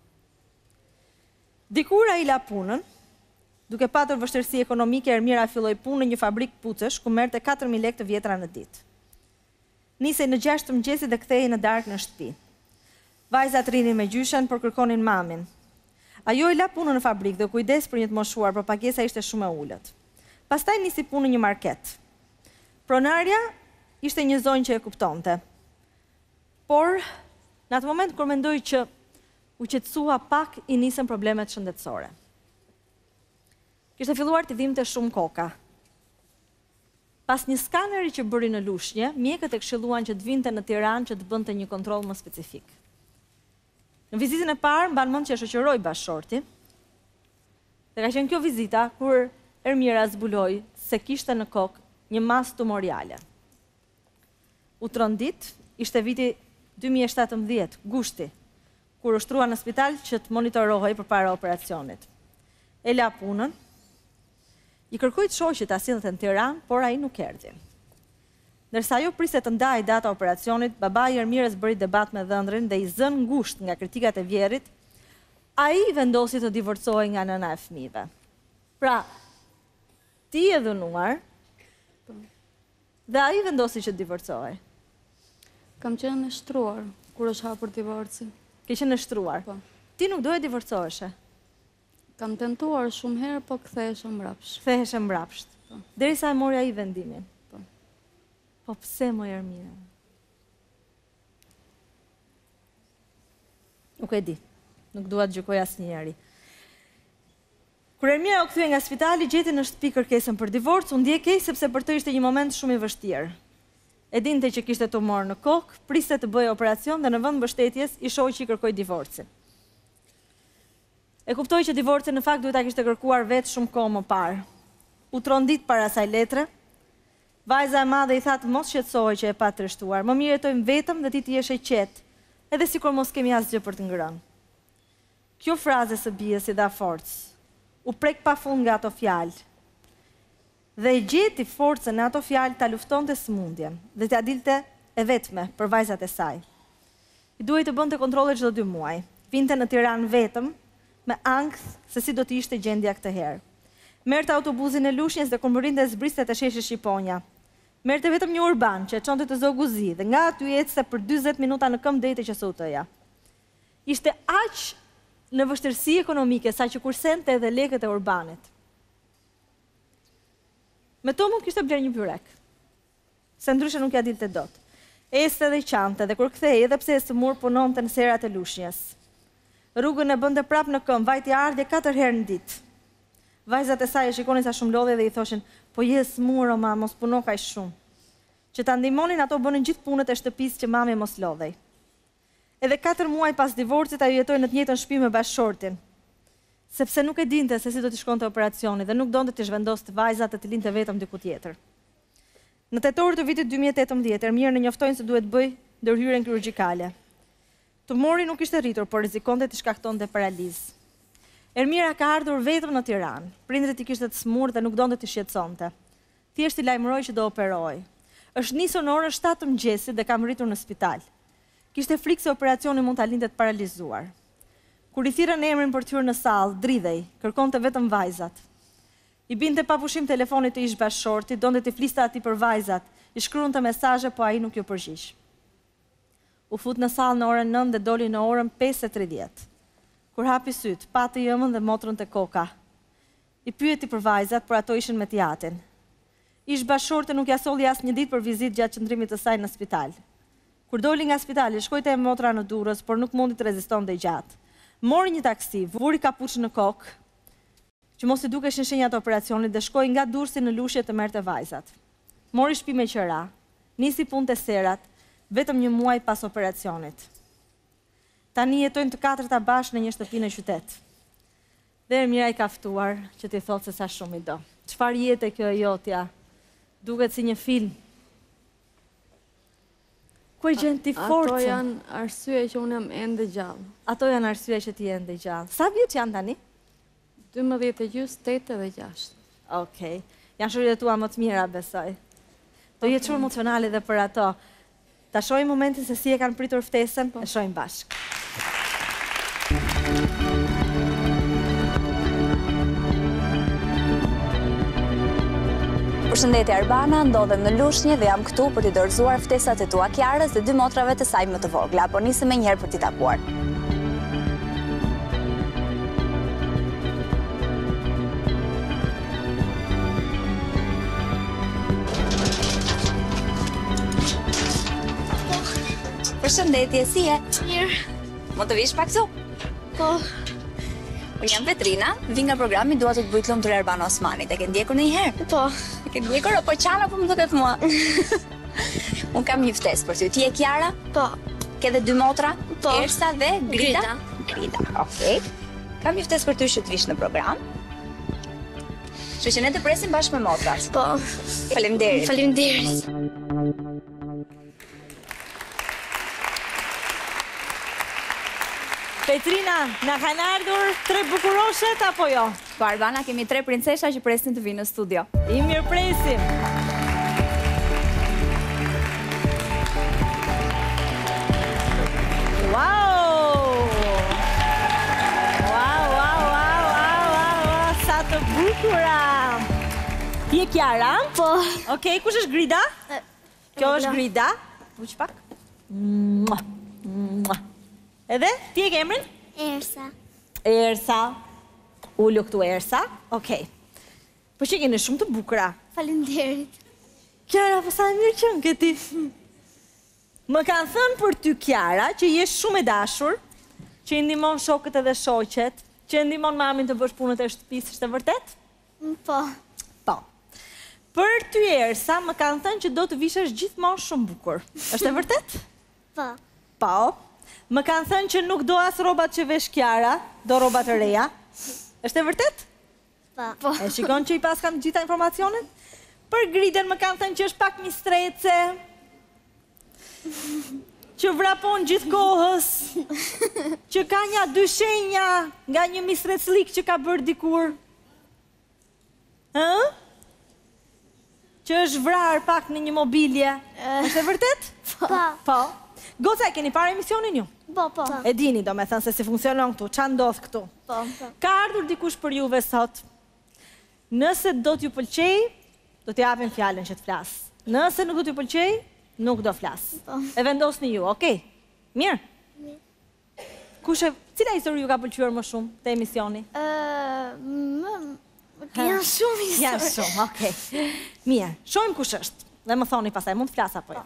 Dikur ai la punën, duke patur vështirësi ekonomike, Ermira filloi punë në një fabrikë pucësh, ku merrte katër mijë lekë të vjetra në ditë. Nisej në gjashtë të mëngjesit dhe kthehej në darkë në shtëpi. Vajzat rinin me gjyshen, por kërkonin mamin. Ajo i la punën në fabrikë dhe kujdes për një të moshuar, por pagesa ishte shumë e ulët. Pastaj nisi punë në një market. Pronarja ishte një zonjë që e kuptonte. Por, në atë moment kur mendoi që u qetësua pak, i nisën problemet shëndetësore. Kishte filluar të dhimte shumë koka. Pas një skaneri që bëri në Lushnjë, mjekët e këshilluan që të vinte në Tiranë që të bënte një kontroll më specifik. Në vizitën e parë, mban mend që e shoqëroi bashorti. Dhe ka qenë kjo vizita kur Ermira zbuloi se kishte në kokë një masë tumoriale. U trondit, ishte viti dy mijë e shtatëmbëdhjetë, gushti, kur u shtrua në spital që të monitorohej përpara operacionit. E la punën, i kërkoi të shoqit ta sillte në Tiranë, por ai nuk erdhi. Ndërsa ajo priste të ndajë data operacionit, babai i Ermirës bëri debat me dhëndrin dhe i zën ngushtë nga kritikat e vjerit, ai vendosi të divorcohej nga nëna e fëmijëve. Pra, ti e dhënuar, dhe ai vendosi që të divorcohej. Kam qenë e shtruar kur është hapur divorci. Ke qenë e shtruar? Po. Ti nuk doje divorcoheshe? Kam tentuar shumë herë, po ktheheshe mbrapsht. Ktheheshe mbrapsht. Po. Derisa e mori ai vendimin. Po. Po pse më Ermira? Nuk e di. Nuk dua të gjykoj asnjëri. Kur Ermira u kthye nga spitali, gjeti në shtëpi kërkesën për divorc, u ndje keq sepse për të ishte një moment shumë i vështirë. E dinte që kishte tumor në kokë, priste të bëjë operacion dhe në vend mbështetjes i shoqi i kërkoi divorcin. E kuptoi që divorci në fakt duhet ta kishte kërkuar vetë shumë kohë më parë. U trondit para asaj letre. Vajza e madhe i tha të mos shqetësohej që e pa trishtuar. Më mirë jetojmë vetëm dhe ti të jesh e qetë, edhe sikur mos kemi asgjë për të ngrënë. Kjo frazë së bijës i dha forcë. U prek pafund nga ato fjalë. Dhe i gjeti forcën në ato fjalë ta luftonte sëmundjen dhe t'ia dilte e vetme për vajzat e saj. I duhej të bënte kontrolle çdo dy muaj. Vinte në Tiranë vetëm, me ankth se si do të ishte gjendja këtë herë. Merrte autobusin e Lushnjës dhe kur mërinte zbriste të sheshë Shqiponja. Merrte vetëm një urban që e çonte të Zoguzi dhe nga aty ecste për dyzet minuta në këmbë deri te Q S U T-ja. Ishte aq në vështirësi ekonomike sa që kursente edhe lekët e urbanit. Me to mund kishte bler një byrek, se ndryshe nuk ja dilte dot. Este dhe qante dhe kur kthehej edhe pse e sëmur punonte në serat e Lushnjës. Rrugën e bënte prap në këmbë, vajti ardhje katër herë në ditë. Vajzat e saj e shikonin sa shumë lodhe dhe i thoshin, po je smur o ma, mos puno kaq shumë. Që ta ndihmonin ato bënin gjithë punët e shtëpisë që mami mos lodhej. Edhe katër muaj pas divorcit ajo jetoi në të njëjtën shtëpi me bashortin, sepse nuk e dinte se si do t'i shkonte operacioni dhe nuk donte t'i zhvendoste vajzat e të linte vetëm diku tjetër. Në tetor të vitit dy mijë e tetëmbëdhjetë, Ermirën e njoftojnë se duhet bëj ndërhyrjen kirurgjikale. Tumori nuk ishte rritur, por rrezikonte të shkaktonte paralizë. Ermira ka ardhur vetëm në Tiranë. Prindrit i kishte të smur dhe nuk donte të shqetësonte. Thjesht i lajmëroi që do operohej. Është nisur në orën shtatë të mëngjesit dhe ka mbritur në spital. Kishte frikë se operacioni mund ta linte të paralizuar. Kur i thirrën emrin për të hyrë në sallë, dridhej, kërkonte vetëm vajzat. I binte pa pushim telefonit të ish bashkëshortit, donte të fliste ati për vajzat. I shkruan të mesazhe, po ai nuk ju përgjigj. U fut në sallë në orën nëntë dhe doli në orën pesë e tridhjetë. Kur hapi syt, pati jëmën dhe motrën të koka. I pyeti për vajzat, por ato ishin me tjatin. Ish bashkëshorte nuk ja solli as një ditë për vizitë gjatë qëndrimit të saj në spital. Kur doli nga spitali, shkoi te motra në Durrës, por nuk mundi të rezistonte gjatë. Mori një taksi, vuri kapuçën në kokë, që mos i dukeshin shenjat e operacionit dhe shkoi nga Durrësi në Lushje të merrte vajzat. Mori shtëpi me qira, nisi punë te serat, vetëm një muaj pas operacionit. Tani jetojnë të katërta bashkë në një shtëpi në qytet. Dhe Ermira i ka ftuar që t'i thotë se sa shumë i do. Çfarë jetë kjo e jotja? Duket si një film. Ku e gjen ti forcën? Ato janë arsye që unë jam ende gjallë. Ato janë arsye që ti je ende gjallë. Sa vjeç janë tani? dymbëdhjetë e gjys, tetë dhe gjashtë. Okej. Janë shurit tua më të mira, besoj. Do jetë shumë emocionale dhe për ato. Ta shohim momentin se si e kanë pritur ftesën, e shohim bashkë. Përshëndetje Arbana, ndodhem në Lushnjë dhe jam këtu për t'i dorëzuar ftesat e tua Kiarës dhe dy motrave të saj më të vogla, por nisim me njëherë për t'i takuar. Përshëndetje, si je? Mirë. Më të vish pak këtu? Po. Unë jam Petrina, vi nga programi Dua të të bëj lumtur Arbana Osmanit. E ke ndjekur ndonjëherë? Po. E ke ndjekur apo qana po më duket mua? Unë kam një ftesë për ty. Ti je Kiara? Po. Ke dhe dy motra? Po. Ersa dhe Grida? Grida. Grida, okej. Kam një ftesë për ty që të vish në program. Kështu që ne të presim bashkë me motrat. Po. Faleminderit. Faleminderit. Petrina, na kanë ardhur tre bukuroshet apo jo? Po Arbana, kemi tre princesha që presin të vinë në studio. I mirë presim. Wow! Wow, wow, wow, wow, wow, sa të bukura! Ti je Kiara? Po. Okej, kush është Grida? Kjo është Grida. Uq pak. Mua, mua. Edhe, ti e ke emrin? Ersa. Ersa. Ullu këtu Ersa. Okej. Po që keni shumë të bukura. Faleminderit. Kiara, po sa e mirë qënë këti. Më kanë thënë për ty, Kiara, që je shumë e dashur, që i ndihmon shokët edhe shoqet, që i ndihmon mamin të bësh punët e shtëpisë, është e vërtet? Po. Po. Për ty, Ersa, më kanë thënë që do të vishesh gjithmonë shumë bukur. Është e vërtet? Po. Po. Më kanë thënë që nuk do as rrobat që vesh Kiara, do rrobat të reja. Është e vërtet? Po. E shikon që i pas kanë gjitha informacionet? Për Griden më kanë thënë që është pak mistrece, që vrapon gjithë kohës, që ka një dy shenja nga një mistreclik që ka bërë dikur. Ë? Që është vrarë pak në një mobilje. Është e vërtet? Po. Po. Goca, e keni parë emisionin ju? Po, po. E dini, do me thënë se si funksionon këtu, qa ndodh këtu. Po. Ka ardhur dikush për juve sot. Nëse do t'ju pëlqej, do t'ju japim fjallën që t'flas. Nëse nuk do t'ju pëlqej, nuk do flas. Po. E vendosni ju, okej? Mirë? Mirë. Kushe, cila histori ju ka pëlqyer më shumë te emisioni? Më... Janë shumë histori. Janë shumë, okej. Mirë, shojmë kush është. Dhe më thoni pasaj, mund t'flas apo jo?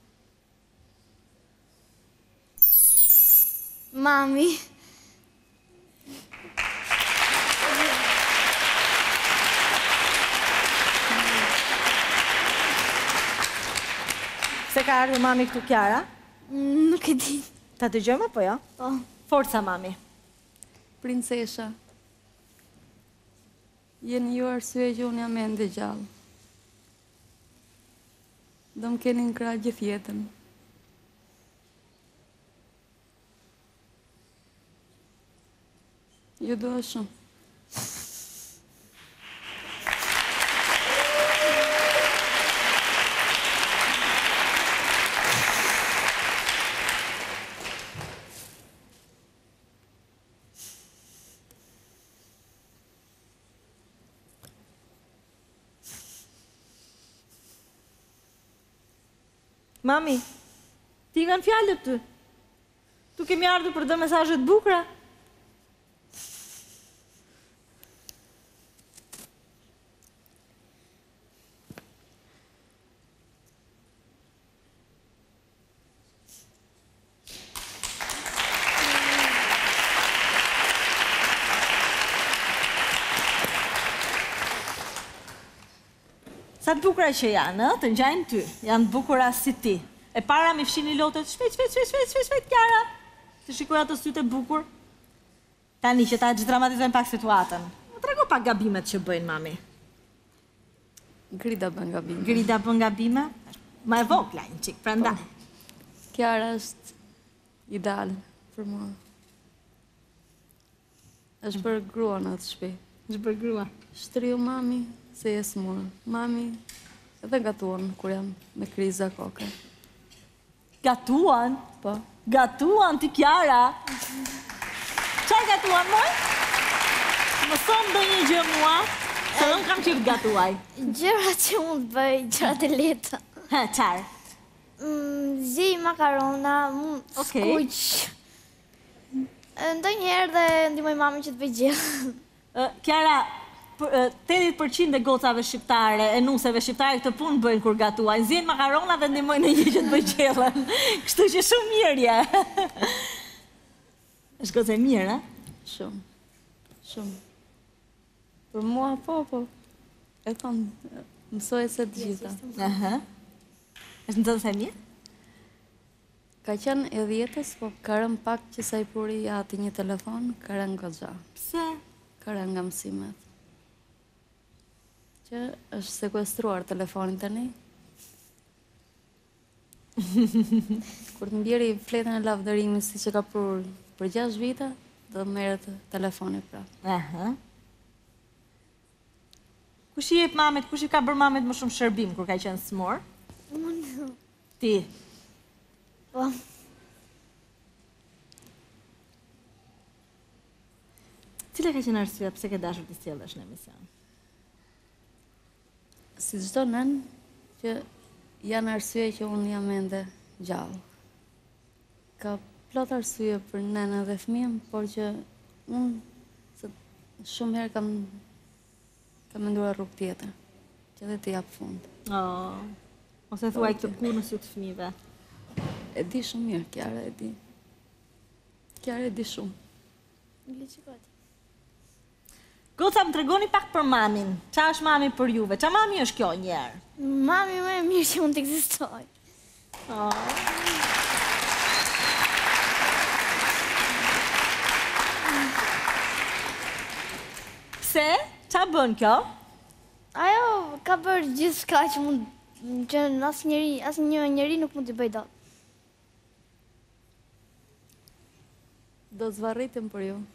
Mami. Se ka ardhur mami këtu, Kiara? Nuk e di. Ta dëgjojmë apo jo? Po. Forca, mami. Princesha, jeni ju arsye që unë jam ende gjallë. Do më keni në krah gjithë jetën. Ju dua shumë. Mami, ti nga në fjallët ty. Tu kemi ardhur për dhe mesazhet bukura. Sa të bukura që janë, të ngjajnë ty, janë të bukura si ti. E para mi fshini lotët, shpejt, shpejt, shpejt, shpejt, shpejt, shpejt, Kiara. Të shikoj ato sytë e bukur. Tani që ta dramatizojmë pak situatën. Më trego pak gabimet që bëjnë, mami. Grida bën gabime. Grida bën gabime? Ma e vogla një qik, prandaj. Kiara është ideal për mua. është për grua në atë shtëpi. është për grua. Shtriu mami, se jesë mua. Mami edhe gatuan kur jam me kriza koke. Gatuan? Po. Gatuan ti Kiara? Qaj gatuan, moj? Më thonë do një gjë mua, se unë kam qip gatuaj. Gjëra që mund të bëj, gjërat e leta. He, qarë? Zi makarona, skuq. Ndoj njerë dhe ndimoj mami që të bëj gjë. Kiara, tetëdhjetë përqind e gocave shqiptare, e nuseve shqiptare këtë punë bëjnë kur gatuajnë. Zjenë makarona dhe ndimojnë në një që të bëj gjellën. Kështu që shumë mirë, je. është gocë e mirë, e? Shumë. Shumë. Për mua, po, po. E thonë, mësoj se të gjitha. Aha. është në të të mirë? Ka qenë e dhjetës, po ka rënë pak që sa i puri ati një telefon, ka rënë goxha. Pse? Ka rënë nga mësimet. Që është sekuestruar telefonin të një. Kur të mbjeri fletën e lavdërimi si që ka për për gjashtë vite, do merret telefoni prapë. Aha. Kush i jep mamit, kush i ka bërë mamit më shumë shërbim kur ka qenë smur? Unë. Ti? Po. Cile ka qenë arsyeja pse ke dashur të sjellësh në emision? Si çdo nën që janë arsye që unë jam ende gjallë. Ka plot arsye për nënën dhe fëmijën, por që unë shumë herë kam kam menduar rrugë tjetër, që edhe të jap fund. Oh. Ose thuaj këtë kur në sy të fëmijëve. E di shumë mirë, Kiara, e di. Kiara e di shumë. Nglicikoti. Goca, më tregoni pak për mamin. Qa është mami për juve? Qa mami është kjo njerë? Mami më e mirë që mund të ekzistoj. Oh. Pse? Qa bën kjo? Ajo ka bërë gjithë shka që mund që asë njeri, asë një njeri nuk mund të bëj dot. Do zvarritim për ju.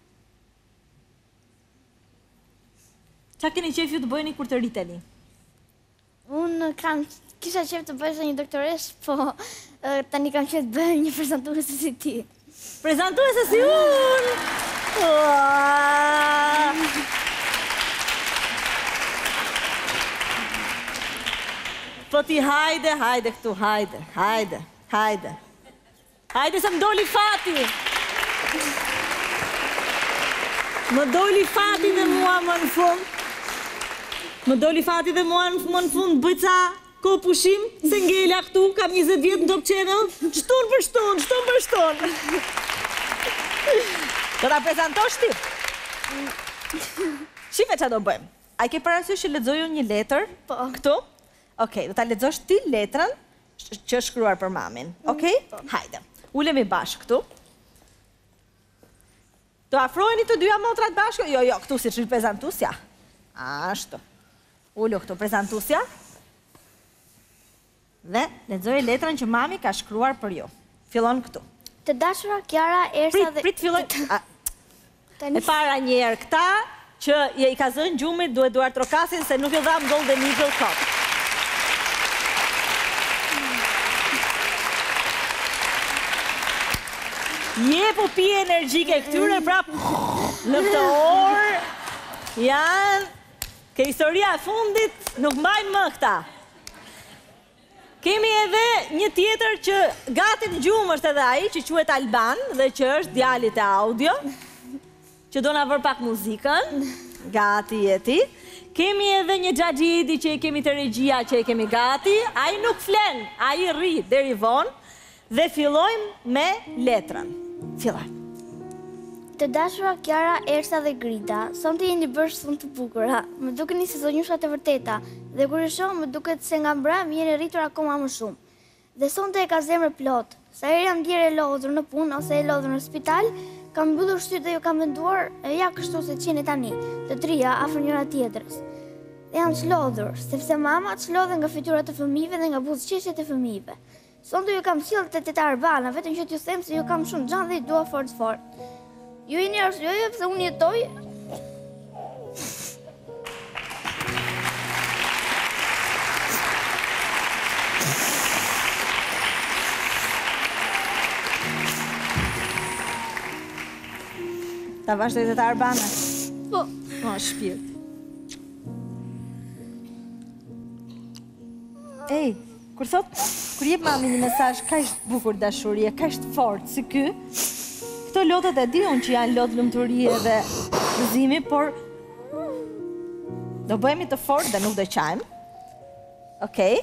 Qa keni qef ju të bëjni kur të rriteni? Unë kam, kisha qef të bëjsh një doktoresh, po tani kam qef të bëj një prezantuese si ti. Prezantuese si unë? Po ti hajde, hajde këtu, hajde, hajde, hajde. Hajde se më doli fati. Më doli fati dhe mua më në fund. Më doli fati dhe mua më në fund, bëj ca ko pushim, se ngella këtu, kam njëzet vjetë në Top Channel, shton për shton, shton për shton. Do ta prezantosh ti? Shife qa do bëjmë? A i ke parasysh që lexoju një letër? Po. Këtu? Okej, do ta lexosh ti letrën që është shkruar për mamin. Okej? Hajde. Ulemi bashkë këtu. Do afrojeni të dyja motrat bashkë? Jo, jo, këtu si që prezantusja. Ashtu. Ullu këtu prezantusja. Dhe lexoj letrën që mami ka shkruar për ju. Fillon këtu. Të dashura Kiara, Ersa dhe... Prit, prit, filloj... E para njerë këta, që je i ka zënë gjumit, duhet duar trokasin, se nuk jo dham Golden Eagle Cup. Je po pi energjike këtyre, prap në këtë orë, janë, ke historia e fundit, nuk mbajnë më këta. Kemi edhe një tjetër që gati në gjumë është edhe ai, që quhet Alban dhe që është djalit e audio, që do na vër pak muzikën. Gati jeti. Kemi edhe një Xhaxhidi që e kemi të regjia që e kemi gati. Ai nuk flen, ai rri deri vonë dhe fillojmë me letrën. Fillojmë. Të dashura Kiara, Ersa dhe Grida, sonte jeni bërë shumë të bukura. Më dukeni si zonjushat e vërteta, dhe kur i shoh më duket se nga mbrëm jeni rritur akoma më shumë. Dhe sonte e ka zemër plot. Sa herë jam ndjerë e lodhur në punë ose e lodhur në spital, kam mbyllur sytë dhe ju kam menduar e ja kështu se qeni tani, të trija afër njëra tjetrës. Dhe jam çlodhur, sepse mama çlodhe nga fytyrat e fëmijëve dhe nga buzëqeshjet e fëmijëve. Sonte ju kam sjellë te teta Arbana, vetëm që t'ju them se ju kam shumë xhan dhe i dua fort fort. Ju jeni arsyeja pse unë jetoj. Ta vazhdoj të të Arbana? Po. O, shpirt. Ej, kur thot, kur jep mami një mesazh kaq të bukur dashurie, kaq të fortë si ky, këto lotët e di unë që janë lotë lumturie dhe gëzimi, por do bëhemi të fortë dhe nuk do qajmë. Okej?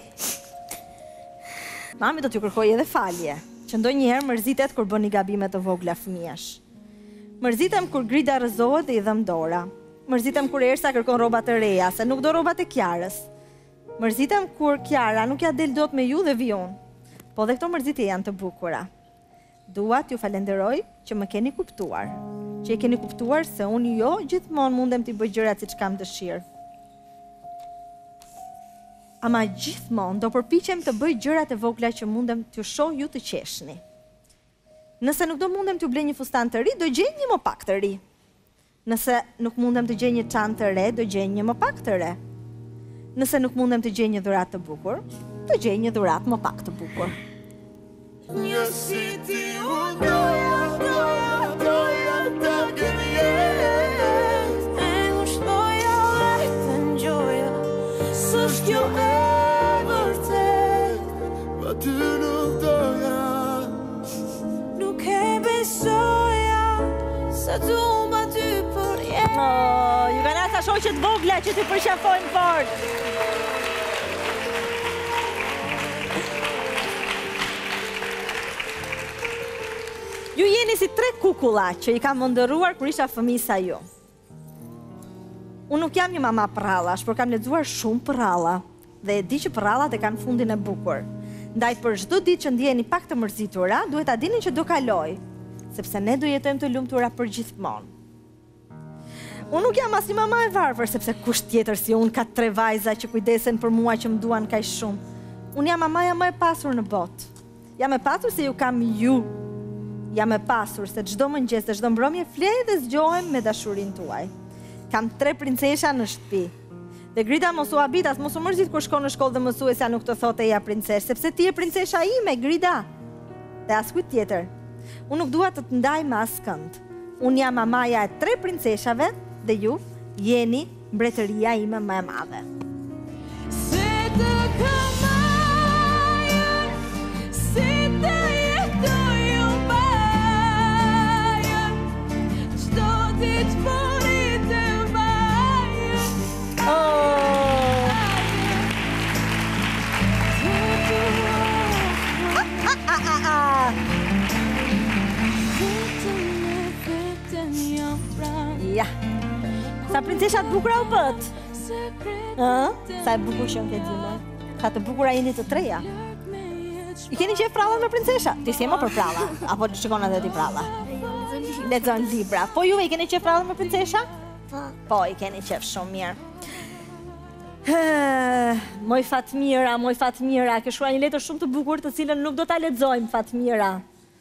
Mami do t'ju kërkoj edhe falje, që ndonjëherë mërzitet kur bëni gabime të vogla fëmijash. Mërzitem kur Grida rrëzohet dhe i dhëm dora. Mërzitem kur Ersa kërkon rroba të reja, se nuk do rrobat e Kiarës. Mërzitem kur Kiara nuk ja del dot me ju dhe vi unë. Po dhe këto mërzitje janë të bukura. Dua t'ju falenderoj që më keni kuptuar, që e keni kuptuar se unë jo gjithmonë mundem t'i bëj gjërat siç kam dëshirë. Ama gjithmonë do përpiqem të bëj gjërat e vogla që mundem t'ju shoh ju të qeshni. Nëse nuk do mundem t'ju blej një fustan të ri, do gjej një më pak të ri. Nëse nuk mundem të gjej një çantë të re, do gjej një më pak të re. Nëse nuk mundem të gjej një dhuratë të bukur, do gjej një dhuratë më pak të bukur. Një si ti u doja, doja, doja të këtë jetë. E u shtoja vetë në gjoja, s'është kjo e vërtet. Ma ty nuk doja, nuk e besoja, se du ma ty për jetë. Oh, ju kanë asa shoqet vogla që t'i përqafojnë fort. Ju jeni si tre kukulla që i kam mëndëruar kur isha fëmijë sa ju. Unë nuk jam një mama prrallash, por kam lexuar shumë prralla dhe e di që prrallat e kanë fundin e bukur. Ndaj për çdo ditë që ndjeheni pak të mërzitura, duhet ta dini që do kaloj, sepse ne do jetojmë të lumtura për gjithmonë. Unë nuk jam as një mama e varfër, sepse kush tjetër si unë ka tre vajza që kujdesen për mua që më duan kaq shumë. Unë jam mamaja më e pasur në botë. Jam e pasur se ju kam ju. Jam e pasur se çdo mëngjes dhe çdo mbrëmje flej dhe zgjohem me dashurinë tuaj. Kam tre princesha në shtëpi. Dhe Grida mos u habit as mos u mërzit kur shkon në shkollë dhe mësuesja nuk të thotë eja princesh, sepse ti je princesha ime, Grida. Dhe as kujt tjetër. Unë nuk dua të të ndaj me askënd. Unë jam mamaja e tre princeshave dhe ju jeni mbretëria ime më e madhe. Se të kamaja, se të jetoj u baja, qdo dit porit e baja. Oh! Ah, ah, ah, ah. Ja. Sa princeshat bukura u bët? Ë? Sa e bukur që ke dhënë. Sa të bukura jeni të treja. I keni qef prallën me princesha? Ti si e më për pralla? Apo shikon edhe ti pralla? Lexon libra. Po juve i keni qef prallën me princesha? Po. Po, i keni qef shumë mirë. Moj Fatmira, moj Fatmira, ke shkruar një letër shumë të bukur të cilën nuk do ta lexojmë, Fatmira.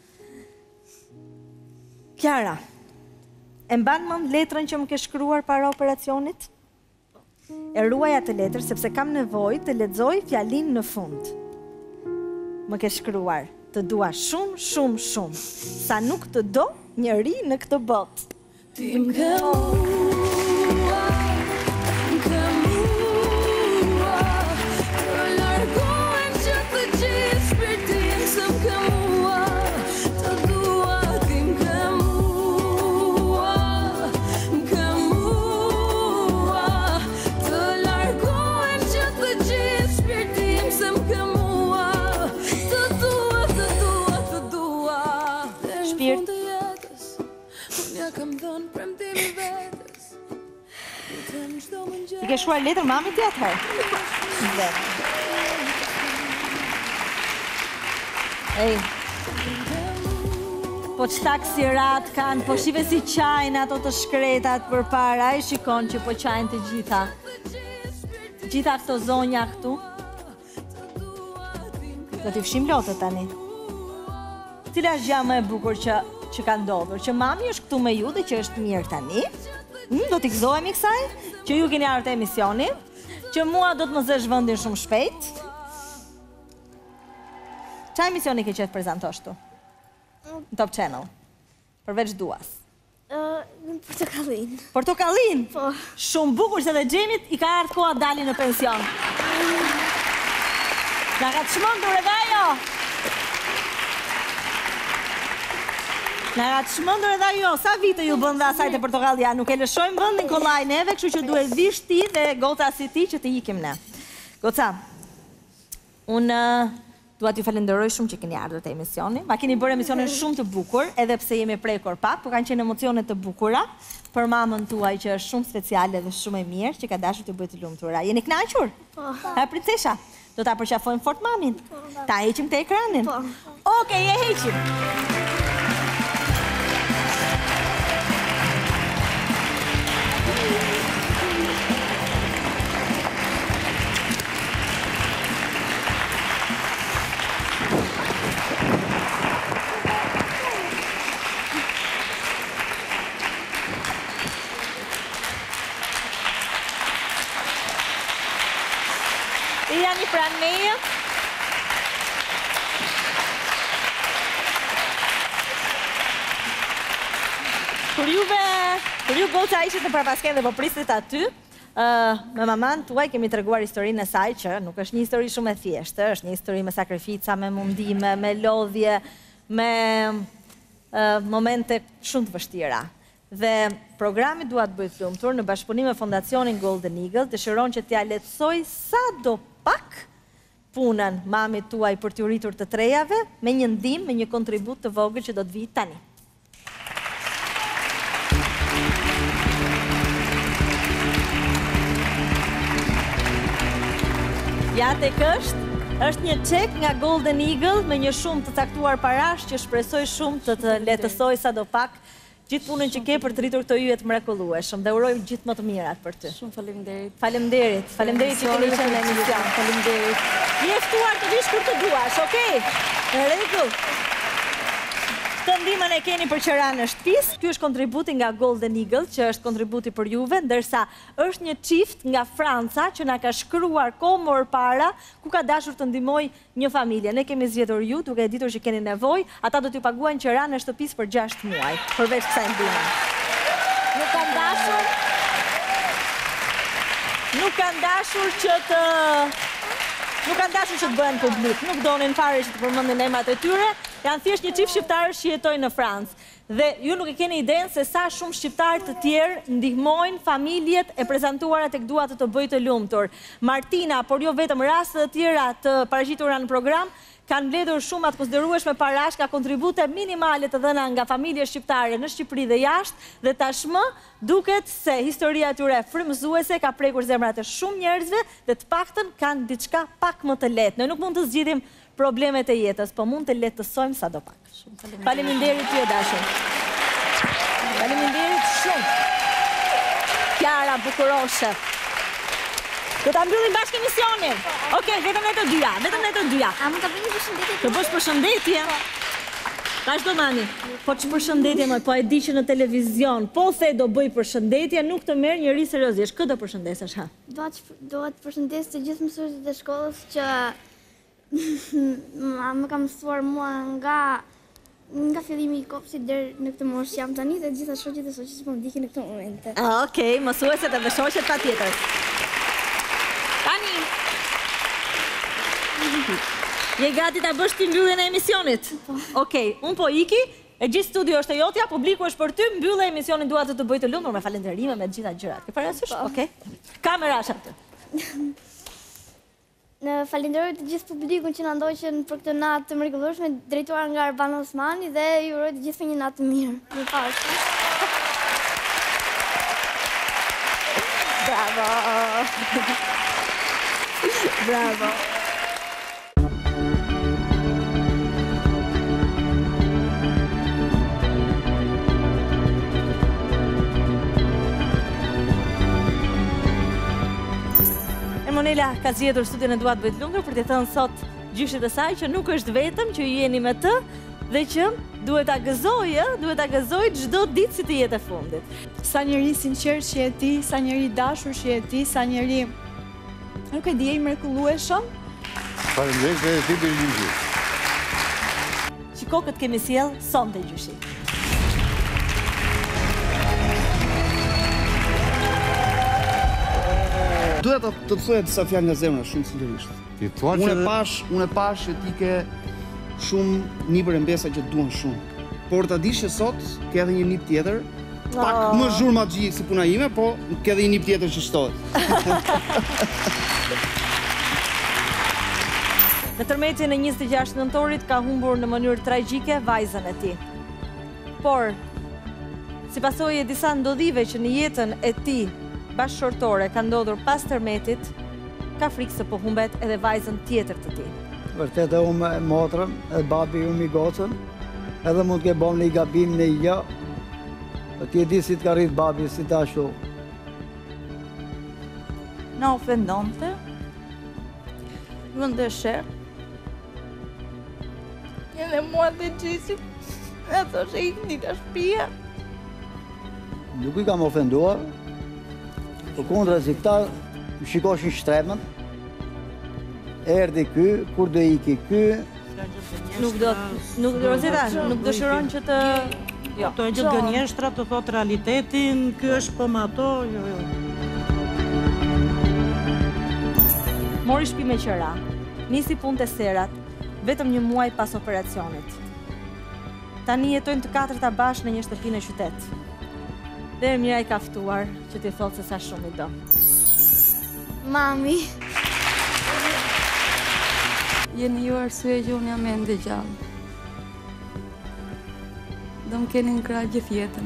Kiara, e mban mend letrën që më ke shkruar para operacionit? E ruaj atë letër sepse kam nevojë të lexoj fjalinë në fund. Më ke shkruar, të dua shumë, shumë, shumë, sa nuk të do njëri në këtë botë. Ti më mua, më mua, të largohen që të shpirt. Unë ja kam dhënë premtimi vetes. I ke shkruar letër mamit ti atëherë? Dhe. Ej. Po çta ksirat kanë, po shive si qajnë ato të shkretat për para, e shikon që po qajnë të gjitha. Gjitha këto zonja këtu. Do t'i fshim lotët tani. Cila është gjë më e bukur që, që ka ndodhur? Që mami është këtu me ju dhe që është mirë tani. Hmm, do t'i gëzohemi kësaj, që ju keni ardhur te emisioni, që mua do të më zësh vendin shumë shpejt. Çfarë emisioni ke qef prezantosh tu? Në Top Channel. Përveç duas. Uh, portokallin. Portokallin? Po. Shumë bukur se dhe Gjemit i ka ardhur koha dali në pension. Na ka të shmëndur edhe ajo. Na ka të shmëndur edhe ajo. Sa vite ju bën dhe asaj të portokallia? Nuk e lëshojmë vendin kollaj neve, kështu që duhet vish ti dhe goca si ti që të ikim ne. Goca, unë dua t'ju falenderoj shumë që keni ardhur te emisioni. Ma keni bërë emisionin shumë të bukur, edhe pse jemi prekur pak, por kanë qenë emocione të bukura për mamën tuaj që është shumë speciale dhe shumë e mirë, që ka dashur të bëjë të lumtura. Jeni kënaqur? Po. Ha princesha, do ta përqafojmë fort mamin. Ta heqim te ekranin. Po. Okej, e heqim. Jani pranë meje. Kur juve, kur ju goca ishit në prapasken dhe po prisit aty, me maman tuaj kemi treguar historinë e saj që nuk është një histori shumë e thjeshtë, është një histori me sakrifica, me mundime, me lodhje, me momente shumë të vështira. Dhe programi Dua të bëj të lumtur në bashkëpunim me Fondacionin Golden Eagle dëshiron që t'ja lehtësoj sa do pak punën mamit tuaj për t'ju rritur të trejave me një ndihmë, me një kontribut të vogël që do të vijë tani. Ja tek është, është një çek nga Golden Eagle me një shumë të caktuar parash që shpresoj shumë të të lehtësoj sa do pak gjithë punën që ke për të rritur këto yjet mrekullueshëm dhe uroj gjithë më të mirat për ty. Shumë faleminderit. Faleminderit. Faleminderit që keni qenë në emision. Faleminderit. Je ftuar të vish kur të duash, okay? Në rregull. Këtë ndihmën e keni për qira në shtëpisë. Ky është kontributi nga Golden Eagle, që është kontributi për juve, ndërsa është një çift nga Franca që na ka shkruar kohë më parë ku ka dashur të ndihmoj një familje. Ne kemi zgjedhur ju duke e ditur që keni nevojë, ata do t'ju paguajnë qira në shtëpisë për gjashtë muaj, përveç kësaj ndihme. Nuk kanë dashur Nuk kanë dashur që të Nuk kanë dashur që të bëhen publik, nuk donin fare që të përmendin emrat e tyre, janë thjesht një çift shqiptarësh që jetojnë në Francë. Dhe ju nuk e keni idenë se sa shumë shqiptarë të tjerë ndihmojnë familjet e prezantuara tek Dua të të bëj të lumtur. Martina, por jo vetëm raste të tjera të paraqitura në program, kanë mbledhur shumë atë konsiderueshme parash ka kontribute minimale të dhëna nga familje shqiptare në Shqipëri dhe jashtë, dhe tashmë duket se historia e tyre frymëzuese ka prekur zemrat e shumë njerëzve dhe të paktën kanë diçka pak më të lehtë. Ne nuk mund të zgjidhim problemet e jetës, po mund të lehtësojmë sadopak. Faleminderit ju e dashur. Faleminderit shumë. Kiara bukuroshe. Do ta mbyllim bashkë emisionin. Okej, vetëm ne të dyja, vetëm ne të dyja. A mund ta bëj një përshëndetje? Të bësh përshëndetje? Vazhdo mani. Po ç'përshëndetje më, po e di që në televizion, po the do bëj përshëndetje, nuk të merr njëri seriozisht. Kë do përshëndesesh ha? Dua të dua të përshëndes të gjithë mësuesit e shkollës që më ka mësuar mua nga nga fillimi i kopshtit deri në këtë moshë jam tani dhe gjitha shoqjet e shoqës po më ndiqin në këtë momente. Ah, okej, mësueset edhe shoqet patjetër. Tani. Je gati ta bësh ti mbylljen e emisionit? Okej, un po iki, e gjithë studio është e jotja, publiku është për ty, mbyllë emisionin Dua të të bëj të lumtur me falënderime me të gjitha gjërat. Ke parasysh? Okej. Kamera është aty. Në falenderoj të gjithë publikun që na ndoqën për këtë natë të mrekullueshme, drejtuar nga Arban Osmani dhe ju uroj të gjithëve një natë të mirë. Mirupafshim. Bravo! Bravo! Monela ka zgjedhur studion e Duat Bëjt Lungur për të thënë sot gjyshit e saj që nuk është vetëm që ju jeni me të dhe që duhet ta gëzojë, duhet ta gëzojë çdo ditë si të jetë e fundit. Sa njëri sinqert që je ti, sa njëri dashur që je ti, sa njëri nuk e di, i mrekullueshëm. Faleminderit dhe ti Birgjit. Shiko këtë kemi sjell sonte gjyshi. Duhet të të thoja disa fjalë nga zemra, shumë sinqerisht. Unë e pash, unë e pash që ti ke shumë nipër e mbesa që të duan shumë. Por ta dish që sot ke edhe një nip tjetër, pak më zhurmaxhi si puna ime, po ke edhe një nip tjetër që shtohet. Në tërmetjen e njëzet e gjashtë nëntorit ka humbur në mënyrë tragjike vajzën e tij. Por si pasojë e disa ndodhive që në jetën e tij bashkëshortore ka ndodhur pas tërmetit, ka frikë se po humbet edhe vajzën tjetër të tij. Vërtet e umë motrën, edhe babi umë i gocën, edhe mund ke bom një gabim në ja, ti e di si të ka rritë babi, si ta shu. Na ofendonte, më ndësher, edhe mua të gjysit, e thoshe i këni të shpia. Nuk i kam ofenduar, për kundra si këta më shikoshin shtremën, erdi ky, kur do iki ky. Nuk do, nuk do, Rozeta, nuk dëshiron që të... Jo. Ato e gjithë gënjeshtra të thot realitetin, ky është po më ato, jo, jo. Mori shtëpi me qëra, nisi punë të serat, vetëm një muaj pas operacionit. Tani jetojnë të katërta bashkë në një shtëpi në qytet. Dhe Mira i ka ftuar që t'i thotë se sa shumë i do. Mami. Jeni ju arsye që unë jam ende gjallë. Do më keni në krah gjithë jetën.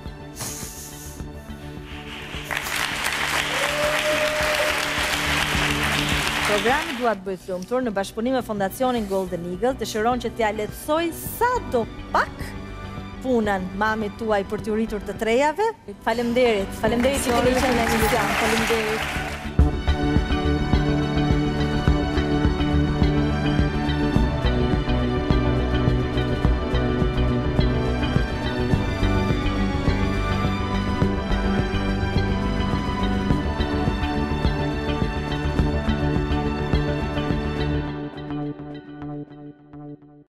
Programi Duat Bëjt Lumtur në bashkëpunim me Fondacionin Golden Eagle dëshiron që t'ja lehtësoj sa do pak punën mamit tuaj për t'ju rritur të trejave. Faleminderit, faleminderit që keni qenë në emision. Faleminderit.